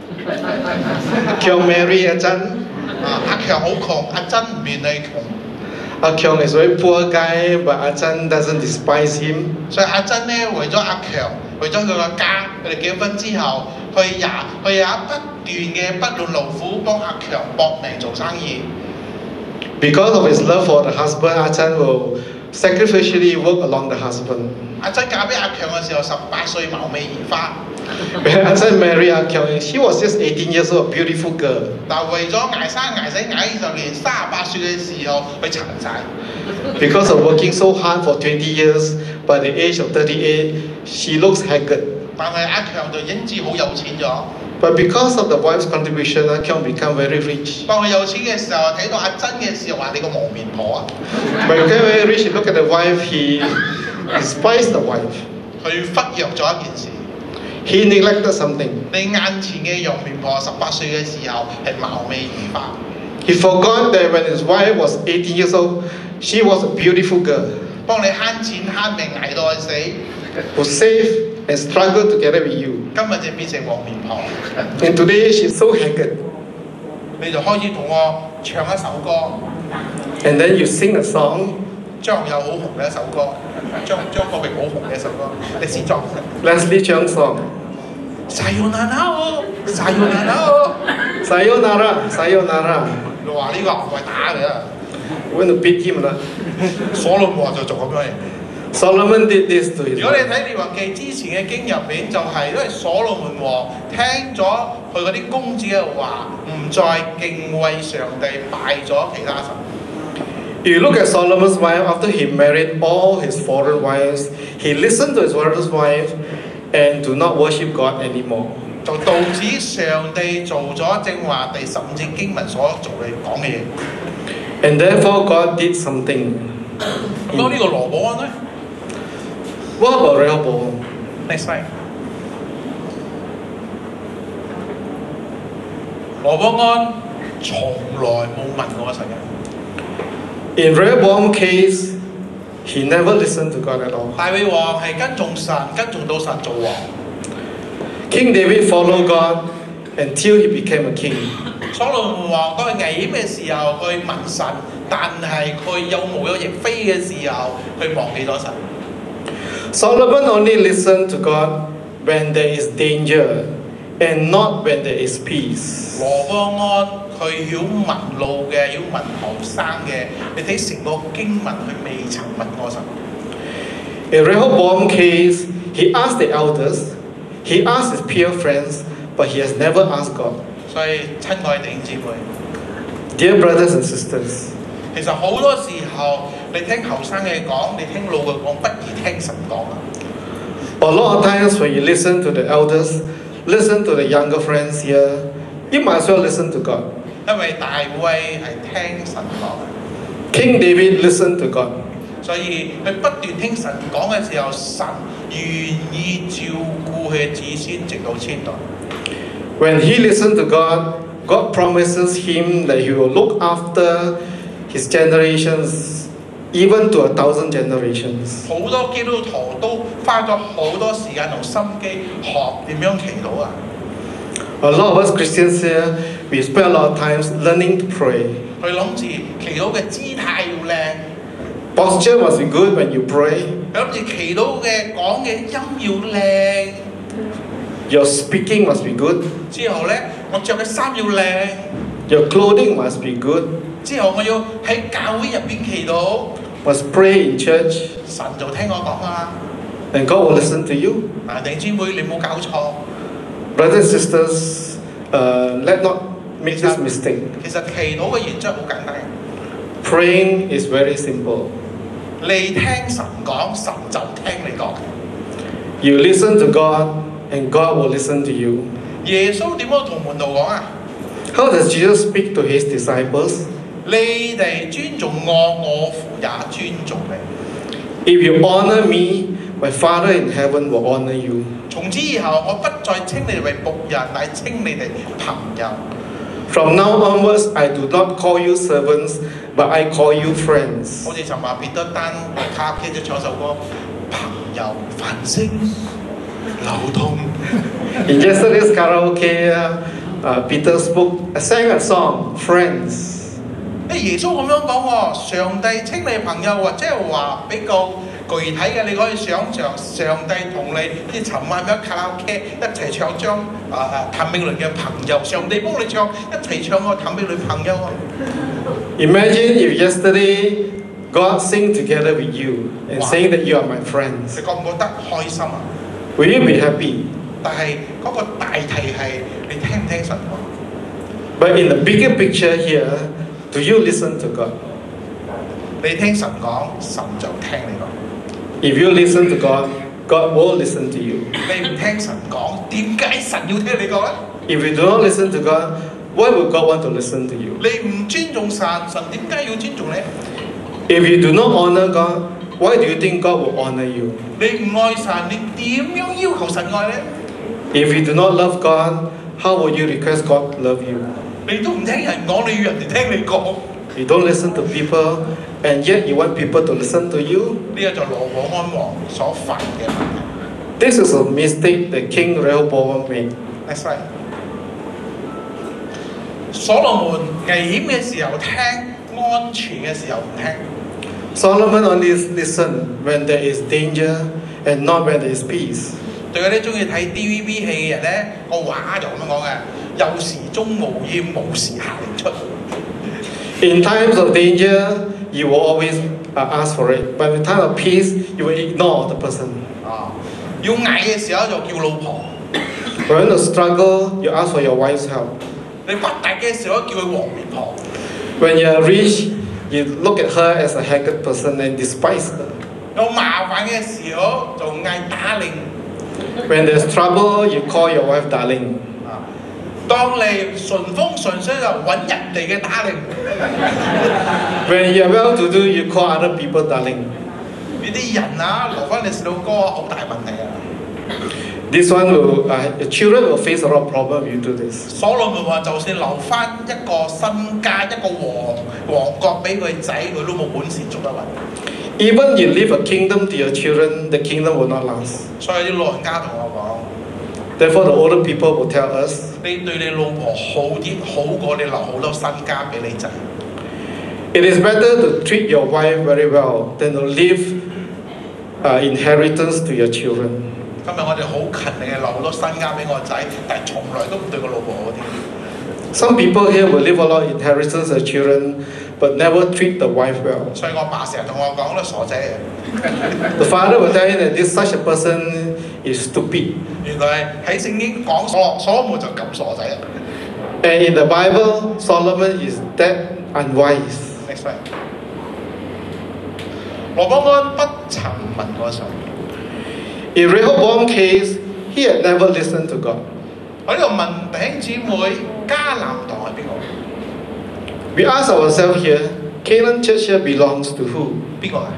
Kyung married Ajahn. 啊阿強好窮，阿珍唔願意窮， Ah Kyung is a very poor guy, but Ajahn doesn't despise him. 所以阿珍咧為咗阿強，為咗佢個家，佢哋結婚之後，佢也佢也不斷嘅不論勞苦幫阿強搏命做生意。 Because of his love for the husband, Ajahn will sacrificially work along the husband. 阿珍嫁俾阿強嘅時候，十八歲貌美如花， When Ajahn married Ah Kyung, she was just eighteen years old, a beautiful girl. 但係為咗捱生捱死捱二十年，三十八歲嘅時候佢殘晒。 Because of working so hard for twenty years, by the age of thirty-eight, she looks haggard. 但係阿強就已經至好有錢咗。 But because of the wife's contribution, Ah Kyung become very rich. 當佢有錢嘅時候，睇到阿珍嘅時候話：你個無面婆啊！ When he became very rich, he looked at the wife, he despised the wife. 佢忽略咗一件事。 He neglected something. 你眼前嘅楊面婆十八歲嘅時候係貌美如花， He forgot that when his wife was eighteen years old, she was a beautiful girl 幫你慳錢慳命捱到去死， who saved and struggled together with you. 今日就變成黃面婆。 And today she's so haggard. 你就開始同我唱一首歌， And then you sing a song, 張學友好紅嘅一首歌，張張國榮好紅嘅一首歌，你先作。 Leslie Cheung song. Sayonara 哦，Sayonara 哦， Sayonara, sayonara. 你話呢個唔係打嘅， We're going to beat him. lah. 所羅門王就做咁樣嘢。 Solomon did this to his 如果你 wife. 睇列王記之前嘅經入面，就係因為所羅門王聽咗佢嗰啲公子嘅話，唔再敬畏上帝，拜咗其他神。 You look at Solomon's wife after he married all his foreign wives, he listened to his father's wife and do not worship God anymore. 就導致上帝做咗正話第十五節經文所做嘅講嘅嘢。 And therefore God did something. 咁呢個羅保安咧 What about Rehoboam? ，next slide。羅保安從來冇問過神嘅。 In Rehoboam's case, he never listened to God at all. 大衛王係跟從神，跟從到神做王。 King David followed God until he became a king. 所羅門王當佢危險嘅時候去問神，但係佢有毛有翼飛嘅時候，佢忘記咗神。 Solomon only listened to God when there is danger and not when there is peace. 羅邦安佢曉問路嘅，曉問後生嘅，你睇成個經文佢未曾問過神。 In Rehoboam's case, he asked the elders, he asked his peer friends, but he has never asked God. 所以親愛弟兄姊妹， Dear brothers and sisters, 其實好多時候你聽後生嘅講，你聽老嘅講，不如聽神講啊！ a lot of times when you listen to the elders, listen to the younger friends here, you might as well listen to God. 因為大衛係聽神講， King David listened to God. 所以佢不斷聽神講嘅時候，神願意照顧佢嘅子孫直到千代。 When he listened to God, God promises him that he will look after his generations, even to a thousand generations. 好多基督徒都花咗好多時間同心機學點樣祈禱啊！ A lot of us Christians here, we spend a lot of time learning to pray. 佢諗住祈禱嘅姿態要靚， Posture must be good when you pray. 佢諗住祈禱嘅講嘅音要靚， Your speaking must be good. 之後咧我着嘅衫要靚， Your clothing must be good. 之後我要喺教會入邊祈禱， Must pray in church. 神就聽我講啊！ And God will listen to you. 啊，弟兄姊妹你冇搞錯， Brothers and sisters, uh, let not make this mistake. 其實祈禱嘅原則好簡單， Praying is very simple. 你聽神講，神就聽你講。 You listen to God, and God will listen to you. 耶穌點樣同門徒講啊？ How does Jesus speak to his disciples? 你哋尊重我，我父也尊重你。 If you honor me, my Father in heaven will honor you. 從此以後，我不再稱你哋為僕人，乃稱你哋朋友。 From now onwards, I do not call you servants, but I call you friends. 好似尋日彼得丹卡拉 OK 就唱首歌，朋友繁星流動。 In yesterday's karaoke, uh, uh, Peter spoke, sang a song, Friends. 誒耶穌咁樣講喎，上帝稱你朋友喎，即係話比較具體嘅，你可以想像上帝同你好似尋晚喺卡拉 OK 一齊唱張啊啊譚詠麟嘅朋友，上帝幫你唱一齊唱個譚詠麟朋友啊！ Imagine if yesterday God sing together with you and Wow. saying that you are my 你 friends. 覺唔覺得開心啊？ Will you be happy? 但係嗰個大題係你聽唔聽神講？ But in the bigger picture here, do you listen to God? 你聽神講，神就聽你講。 If you listen to God, God will listen to you. 你唔聽神講，點解神要聽你講咧？ If you do not listen to God, why would God want to listen to you? 你唔尊重神，神點解要尊重你？ If you do not honor God, why do you think God will honor you? 你唔愛神，你點樣要求神愛咧？ If you do not love God, how will you request God to love you? 你都唔聽人講，你要人哋聽你講， You don't listen to people, and yet you want people to listen to you? 呢個就羅保安王所犯嘅問題。 This is a mistake that King Rehoboam made. That's right。所羅門危險嘅時候聽，安全嘅時候唔聽。 Solomon only listened when there is danger and not when there is peace. 對嗰啲中意睇 D V B 戲嘅人咧，個話就咁樣講嘅，有時鐘無厭，無時行出。 In times of danger, you will always uh, ask for it. But in time of peace, you will ignore the person. 啊，要捱嘅時候就叫老婆， When you struggle, you ask for your wife's help. 你核突嘅時候叫佢黃面婆。 When you are rich, you look at her as a haggard person and despise her. 有麻煩嘅時候就嗌打令。 When there's trouble, you call your wife darling. 啊，當你順風順水就揾人哋嘅打令。 When you are well-to-do, you call other people darling. 呢啲人啊，留翻你細佬哥好大問題啊！ This one will, uh, your children will face a lot of problem if you do this. 所羅門話：就算留翻一個身家、一個王王國俾佢仔，佢都冇本事捉得穩。 Even you leave a kingdom to your children, the kingdom will not last. 所以啲老人家同我講： Therefore, the older people will tell us, 你對你老婆好啲，好過你留好多身家俾你仔。 it is better to treat your wife very well than to leave uh, inheritance to your children. 今日我哋好勤力嘅留好多身家俾我仔，但係從來都唔對個老婆好啲。 Some people here will leave a lot of inheritance to children, but never treat the wife well. 所以我爸成日同我講咧，傻仔嚟。 The father will tell you that this such a person is stupid. 原來喺聖經講所所羅門就咁傻仔啊！ And in the Bible, Solomon is that unwise. Next slide。羅波安不曾問過神。 In Rehoboam's case, he had never listened to God. 我呢度問弟兄姊妹，迦南黨係邊個？ We ask ourselves here, Canaan Church here belongs to who? 邊個啊？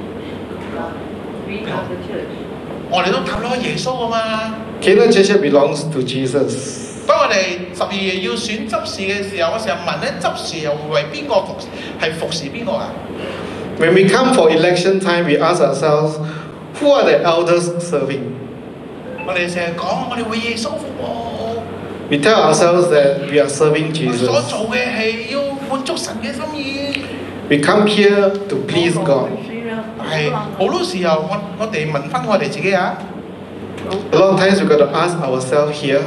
We are the church. 我哋都答咗耶穌啊嘛。 Canaan Church here belongs to Jesus. 當我哋十二月要選執事嘅時候，我成日問咧，執事又為邊個服係服侍邊個啊？ When we come for election time, we ask ourselves, who are the elders serving? 我哋成日講，我哋為耶穌服務。 We tell ourselves that we are serving 我哋所 Jesus. 做嘅係要滿足神嘅心意。 We come here to please God. 係好多時候，我我哋問翻我哋自己啊， A lot of times we got to ask ourselves here.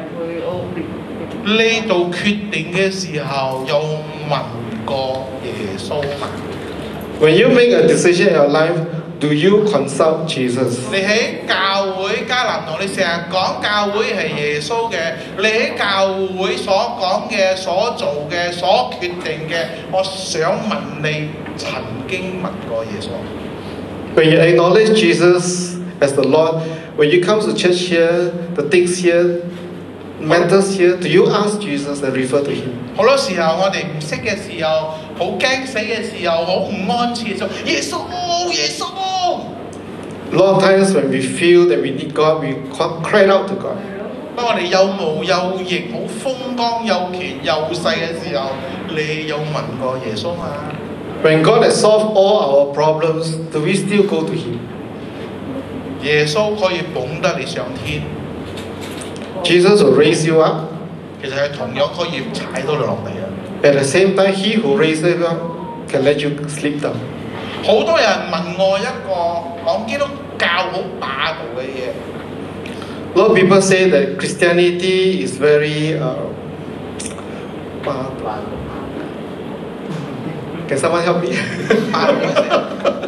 你做決定嘅時候有問過耶穌嗎？ When you make a decision in your life, do you consult Jesus? 你喺教會迦南堂，你成日講教會係耶穌嘅，你喺教會所講嘅、所做嘅、所決定嘅，我想問你曾經問過耶穌？ When you acknowledge Jesus as the Lord, when you come to church here, the things here, matters here, do you ask Jesus and refer to Him? 好多時候我哋唔識嘅時候，好驚死嘅時候，好唔安全嘅時候，耶穌耶穌。 A lot of times when we feel that we need God, we cry out to God. 當我哋有毛有翼、好風光有權有勢嘅時候，你有問過耶穌嗎？ When God has solved all our problems, do we still go to Him? 耶穌可以捧得你上天， Jesus will raise you up. 其實係同樣可以踩到你落地啊！ At the same time, He who raises you up can let you sleep down. 好多人問我一個講基督教好霸道嘅嘢。 A lot of people say that Christianity is very. Uh, uh, can someone help me? 霸道嘅事，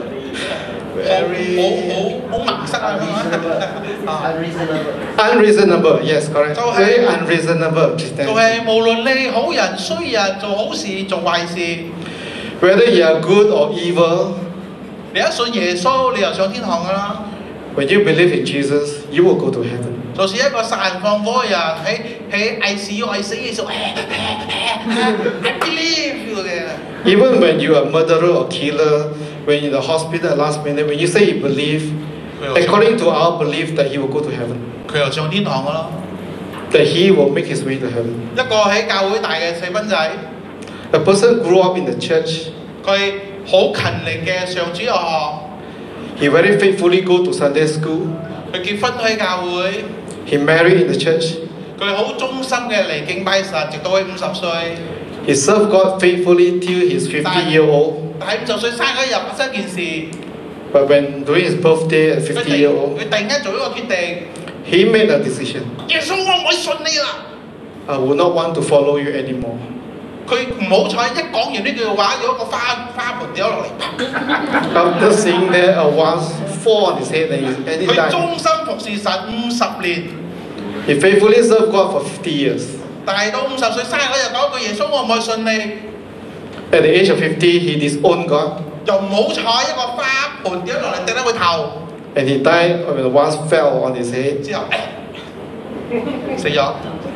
好好好盲塞啊！啊 Unreasonable, yes, correct. 就係 Very unreasonable 就 Christianity. 係無論你好人衰人，做好事做壞事， Whether you are good or evil, 你一信耶穌，你又上天堂噶啦。 when you believe in Jesus, you will go to heaven. 就似一個殺人放火嘅人喺喺 I C U 係死嘅時候，I believe 嘅。 Even when you are a murderer or killer, when you're in the hospital at last minute, when you say you believe, according to our belief that he will go to heaven, 佢又上天堂噶啦。 that he will make his way to heaven. 一個喺教會大嘅細蚊仔， A person grew up in the church, 佢好勤力嘅上主日學， he very faithfully go to Sunday school, 佢結婚喺教會， he married in the church, 佢好忠心嘅嚟敬拜神，直到佢五十歲。 he served God faithfully till he's fifty year old. 但係五十歲生嗰日發生件事， But when during his birthday at 佢突 fifty year old, 佢突然間做一個決定， he made a decision. 耶穌我唔會信你啦。 I will not want to follow you anymore. 佢唔好彩一講完呢句話，有一個花花盆掉落嚟， After seeing that, a vase fall on his head and he, and he 佢 died. 忠心服侍神五十年， He faithfully served God for fifty years. 但係到五十歲生日嗰日講一句耶穌我唔會信你， At the age of fifty, he disowned God 又唔好彩一個花盆掉落嚟掟喺佢頭， and he died when the vase fell on his head 之後死咗，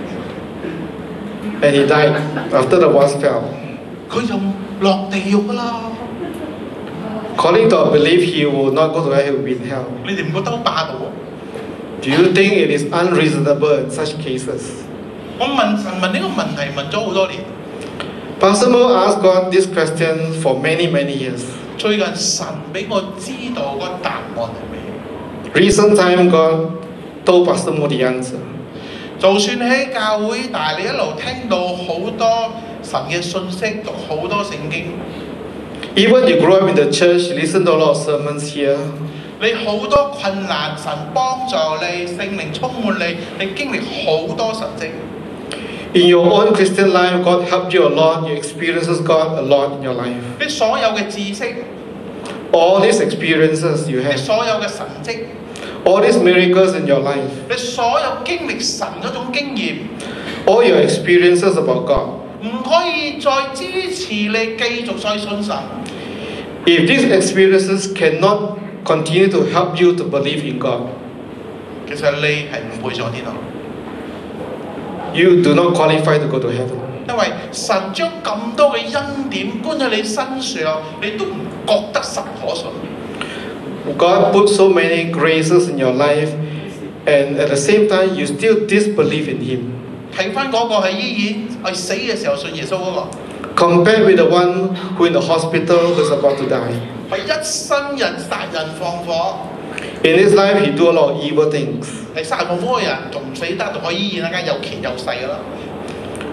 and he died after the vase fell. 佢就落地獄㗎啦。 According to our belief, he will not go to hell, he will be in hell. 你哋唔覺得好霸道啊？ Do you think it is unreasonable in such cases? 我問神問呢個問題問咗好多年， Pastor Mo asked God this question for many, many years. 最近神俾我知道個答案係咩？ Recent time, God told Pastor Mo the answer. 就算喺教會，但係你一路聽到好多神嘅信息，讀好多聖經， Even you grow up in the church, you listen to a lot of sermons here. 你好多困難，神幫助你，聖靈充滿你，你經歷好多神蹟。 In your own Christian life, God helped you a lot. You experiences God a lot in your life. 你所有嘅知識， All these experiences you 你 have, 所有嘅神蹟， all these miracles in your life, 你所有經歷神嗰種經驗， all your experiences about God. 唔可以再支持你繼續再信神。 If these experiences cannot continue to help you to believe in God, 其實你係唔會上天堂， you do not qualify to go to heaven. 因為神將咁多嘅恩典搬喺你身上，你都唔覺得神可信。 God put so many graces in your life, and at the same time, you still disbelieve in Him. 睇翻嗰個喺醫院係死嘅時候信耶穌嗰、個， Compared with the one who in the hospital who's about to die. 係一生人殺人放火， In his life, he do a lot of evil things. 係殺人放火嘅人仲唔死得，仲喺醫院一間有權有勢噶啦。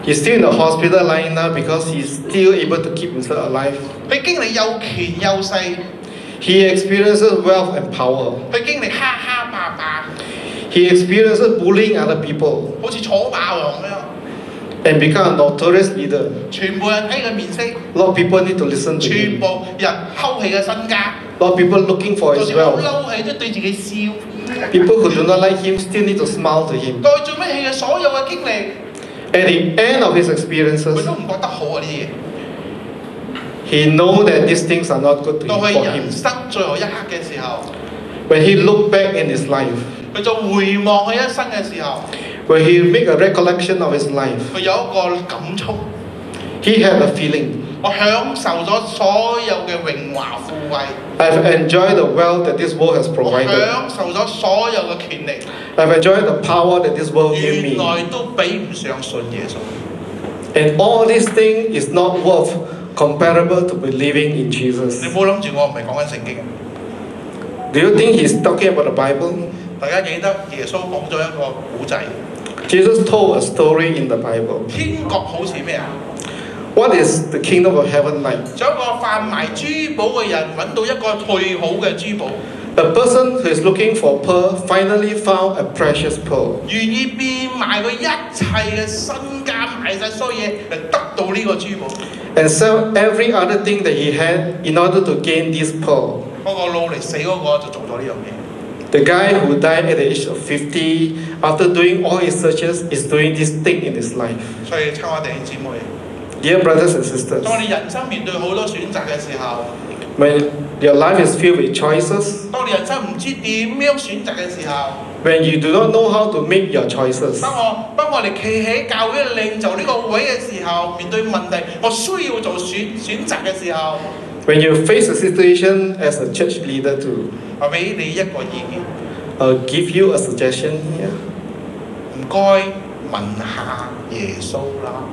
He's still in the hospital lying now because he's still able to keep himself alive. 佢經歷有權有勢， He experiences wealth and power. 佢經歷蝦蝦霸霸， He experiences bullying other people 好似楚霸王咁樣， and become a notorious leader. 全部人睇佢面色， A lot of people need to listen to 全 him. 部人睺佢嘅身家， A lot of people looking for 就 his 算好 wealth. 嬲佢都對自己笑。 People who do not like him still need to smile to him. 到佢最尾佢嘅所有嘅經歷， At the end of his 佢 experiences, 都唔覺得好啊呢啲嘢。 he knows that these things are not good to 到 him, 佢 for 人 him. 生最後一刻嘅時候， When he looked back in his life, 佢就回望佢一生嘅時候， when he make a recollection of his life, 佢有一個感觸。 he had a feeling. 我享受咗所有嘅榮華富貴， I've enjoyed the wealth that this world has 我 provided. 享受咗所有嘅權利， I've enjoyed the power that this world gave 原 me. 來都比唔上信耶穌。 And all these things is not worth comparable to believing in 你 Jesus. 冇諗住我唔係講緊聖經。 Do you think he's talking about the Bible? 大家記得耶穌講咗一個古仔， Jesus told a story in the Bible. 天國好似咩啊？ What is the kingdom of heaven like? 有一個販賣珠寶嘅人揾到一個最好嘅珠寶， A person who is looking for pearl finally found a precious pearl. 願意變賣佢一切嘅身家，賣晒所有嘢嚟得到呢個珠寶。 And sell every other thing that he had in order to gain this pearl. 嗰個老嚟死嗰個就做咗呢樣嘢。 The guy who died at the age of fifty, after doing all his searches, is doing this thing in his life. 所以親愛弟兄姊妹， Dear brothers and sisters, 當你人生面對好多選擇嘅時候， when your life is filled with choices, 當你人生唔知點樣選擇嘅時候， when you do not know how to make your choices, 當我當我哋企喺教會嘅領袖呢個位嘅時候，面對問題，我需要做選選擇嘅時候， when you face a situation as a church leader to 我俾你一個意見， uh, give you a suggestion here, 唔該問下耶穌啦，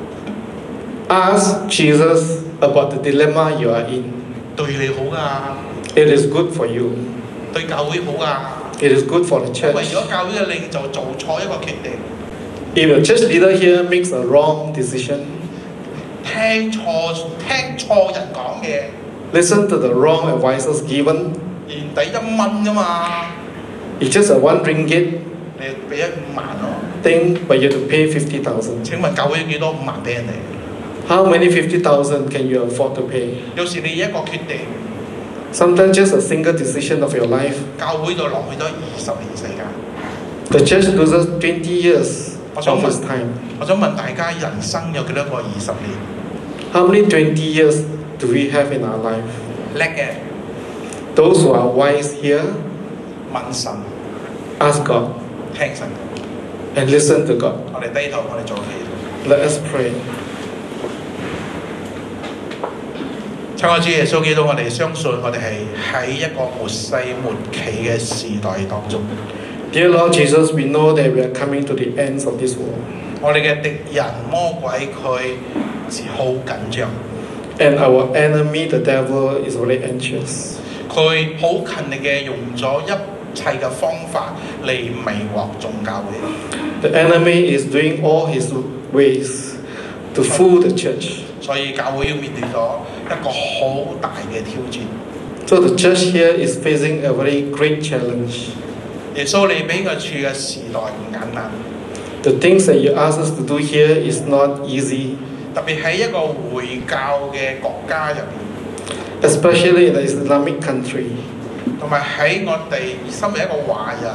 ask Jesus about the dilemma you are in. 對你好噶， It is good for you. 對教會好噶。 It is good for the 為 church. 咗教會嘅領袖做錯一個決定， If a church leader here makes a wrong decision, 聽錯聽錯人講嘅， listen to the wrong advices given, 原底一蚊噶嘛， it's just a one ringgit 你俾一五萬咯。 thing, but you have to pay fifty thousand. 請問教會有幾多五萬俾人哋？ How many fifty thousand can you afford to pay? 有時你一個決定， Sometimes just a single decision of your life, 教會就浪費咗二十年時間。 the church loses twenty years 我想 of 問 its time. 我想問大家，人生有幾多個二十年？ How many twenty years do we have in our life? 叻嘅 Those who are wise here, 問神， ask God 聽神。 and listen to God. 我哋低頭，我哋做祈禱。 Let us pray. 親愛主耶穌基督，我哋相信我哋係喺一個末世末期嘅時代當中。 Dear Lord Jesus, we know that we are coming to the ends of this world. 我哋嘅敵人魔鬼佢是好緊張， And our enemy, the devil, is very anxious. 佢好勤力嘅用咗一切嘅方法嚟迷惑眾教會。 The enemy is doing all his ways to fool the church. 所以教會要面對咗一個好大嘅挑戰。 So the church here is facing a very great challenge. 耶穌你俾佢處嘅時代唔簡單， The things that you ask us to do here is not easy, 特別喺一個回教嘅國家入邊， especially in the Islamic country. 同埋喺我哋身為一個華人，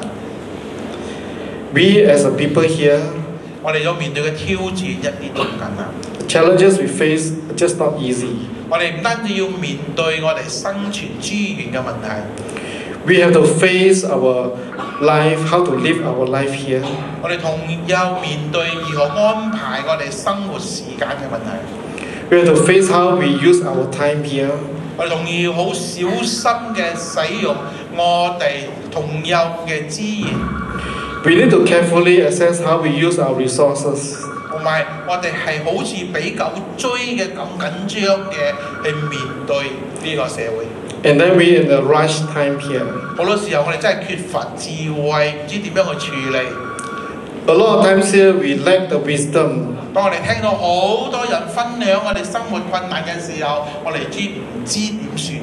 We as a people here, 我哋要面對嘅挑戰一啲都唔簡單。 the challenges we face are just not easy. 我哋唔單止要面對我哋生存資源嘅問題， We have to face our life, how to live our life here. 我哋同樣面對如何安排我哋生活時間嘅問題。 We have to face how we use our time here. 我哋仲要好小心嘅使用我哋同樣嘅資源， We need to carefully assess how we use our resources. 同埋我哋係好似俾狗追嘅咁緊張嘅去面對呢個社會。 And then we in the rush time here. 好多時候我哋真係缺乏智慧，唔知點樣去處理。 A lot of times here we lack the wisdom. 當我哋聽到好多人分享我哋生活困難嘅時候，我哋知唔知點算？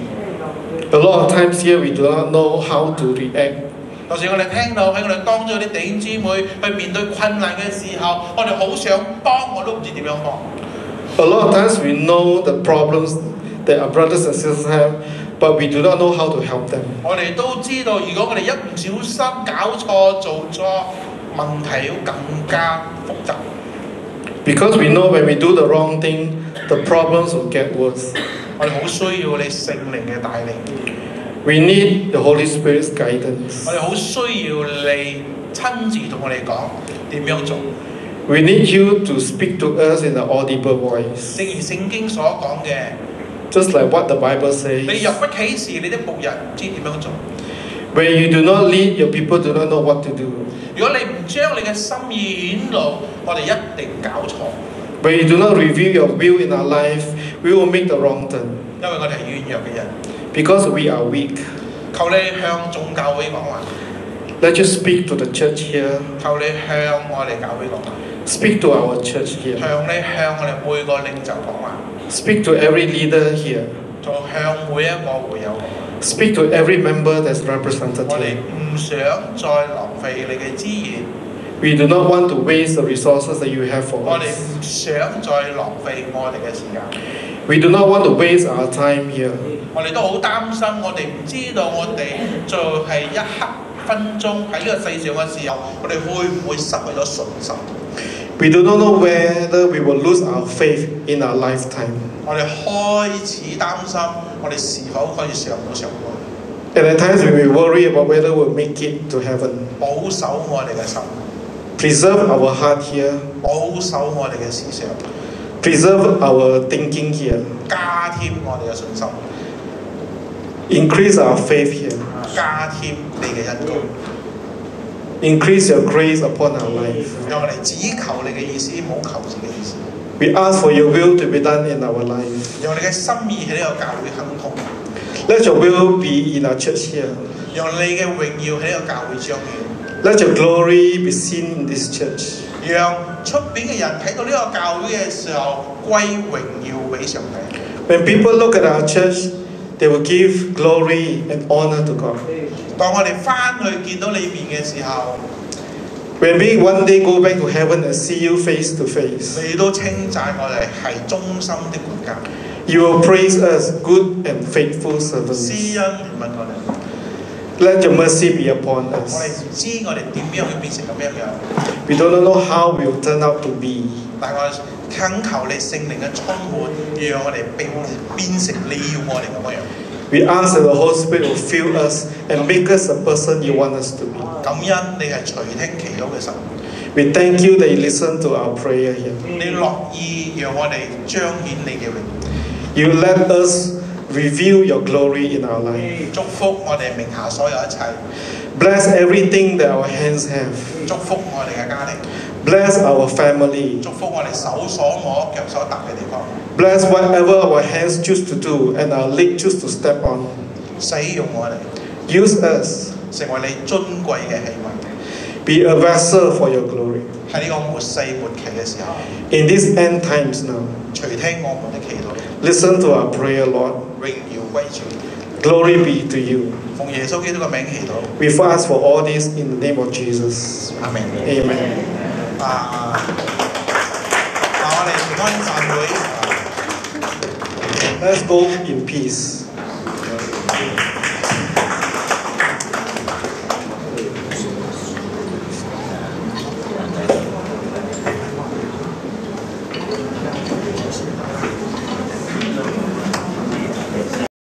A lot of times here we do not know how to react. 就算我哋聽到喺我哋當中有啲弟兄姊妹去面對困難嘅時候，我哋好想幫，我都唔知點樣幫。 A lot of times we know the problems that our brothers and sisters have, but we do not know how to help them. 我哋都知道，如果我哋一唔小心搞錯做錯，問題會更加複雜。 Because we know when we do the wrong thing, the problems will get worse. 我哋好需要你聖靈嘅帶領， We need the Holy Spirit's guidance. 我哋好需要你親自同我哋講點樣做。 We need you to speak to us in an audible voice. 正如聖經所講嘅， Just like what the Bible 你 says. 若不啟示你的僕人唔知點樣做。 When you do not lead, your people do not know what to do. 如果你唔將你嘅心意顯露，我哋一定搞錯， When you do not reveal your will in our life, we will make the wrong turn. 因為我哋係軟弱嘅人。 Because we are weak. 求你向眾教會講話， Let you speak to the church here. 求你向我哋教會講話， Speak to our church here. 向你向我哋每個領袖講話， Speak to every leader here. 就向每一個會友講話。 Speak to every member that's represented 我哋 here. 唔想再浪費你嘅資源， We do not want to waste the resources that you have for 我哋 us. 唔想再浪費我哋嘅時間。 We do not want to waste our time here. 我哋都好擔心，我哋唔知道我哋就係一刻分鐘喺呢個世上嘅時候，我哋會唔會失去咗信心？ We do not know whether we will lose our faith in our lifetime. 我哋開始擔心，我哋是否可以上到上去？ And at times we will worry about whether we'll make it to heaven. 保守我哋嘅心， Preserve our heart here. 保守我哋嘅思想， Preserve our thinking here. 加添我哋嘅信心， Increase our faith here. 加添你嘅恩膏， Increase your grace upon our life. 讓我哋只求你嘅意思，冇求自己嘅意思。 We ask for your will to be done in our life. 讓你嘅心意喺呢個教會亨通， Let your will be in our church here. 讓你嘅榮耀喺呢個教會彰顯， Let your glory be seen in this church. 讓出邊嘅人睇到呢個教會嘅時候，歸榮耀俾上帝。 When people look at our church, they will give glory and honor to God. 當我哋翻去見到你面嘅時候， When we one day go back to heaven and see you face to face, 你都稱讚我哋係忠心的管家， you will praise us, good and faithful 施 servants. 恩憐憫我哋。 Let your mercy be upon 我哋 us. 唔知我哋點樣會變成咁樣樣， We do not know how we will turn out to be. 但我懇求你聖靈嘅充滿，讓我哋變變成你要我哋咁樣。 We ask that the Holy Spirit will fill us and make us the person you want us to be. 感恩你係垂聽祈禱嘅神， We thank you that you listen to our prayer here. 你樂意讓我哋彰顯你嘅榮耀， You let us reveal your glory in our life. 祝福我哋名下所有一切， Bless everything that our hands have. 祝福我哋嘅家庭， Bless our family. 祝福我哋手所摸、腳所踏嘅地方， Bless whatever our hands choose to do and our leg choose to step on. 使用我哋 Use us. 成為你尊貴嘅器皿。 Be a vessel for your glory. 喺呢個末世末期嘅時候， In these end times now, 垂聽我們的祈禱， listen to our prayer, Lord. 榮耀歸主。 Glory be to you. 奉耶穌基督嘅名祈禱， We ask for all this in the name of Jesus. 阿明。 Amen. 啊啊！我哋平安讚會。 Let's go in peace.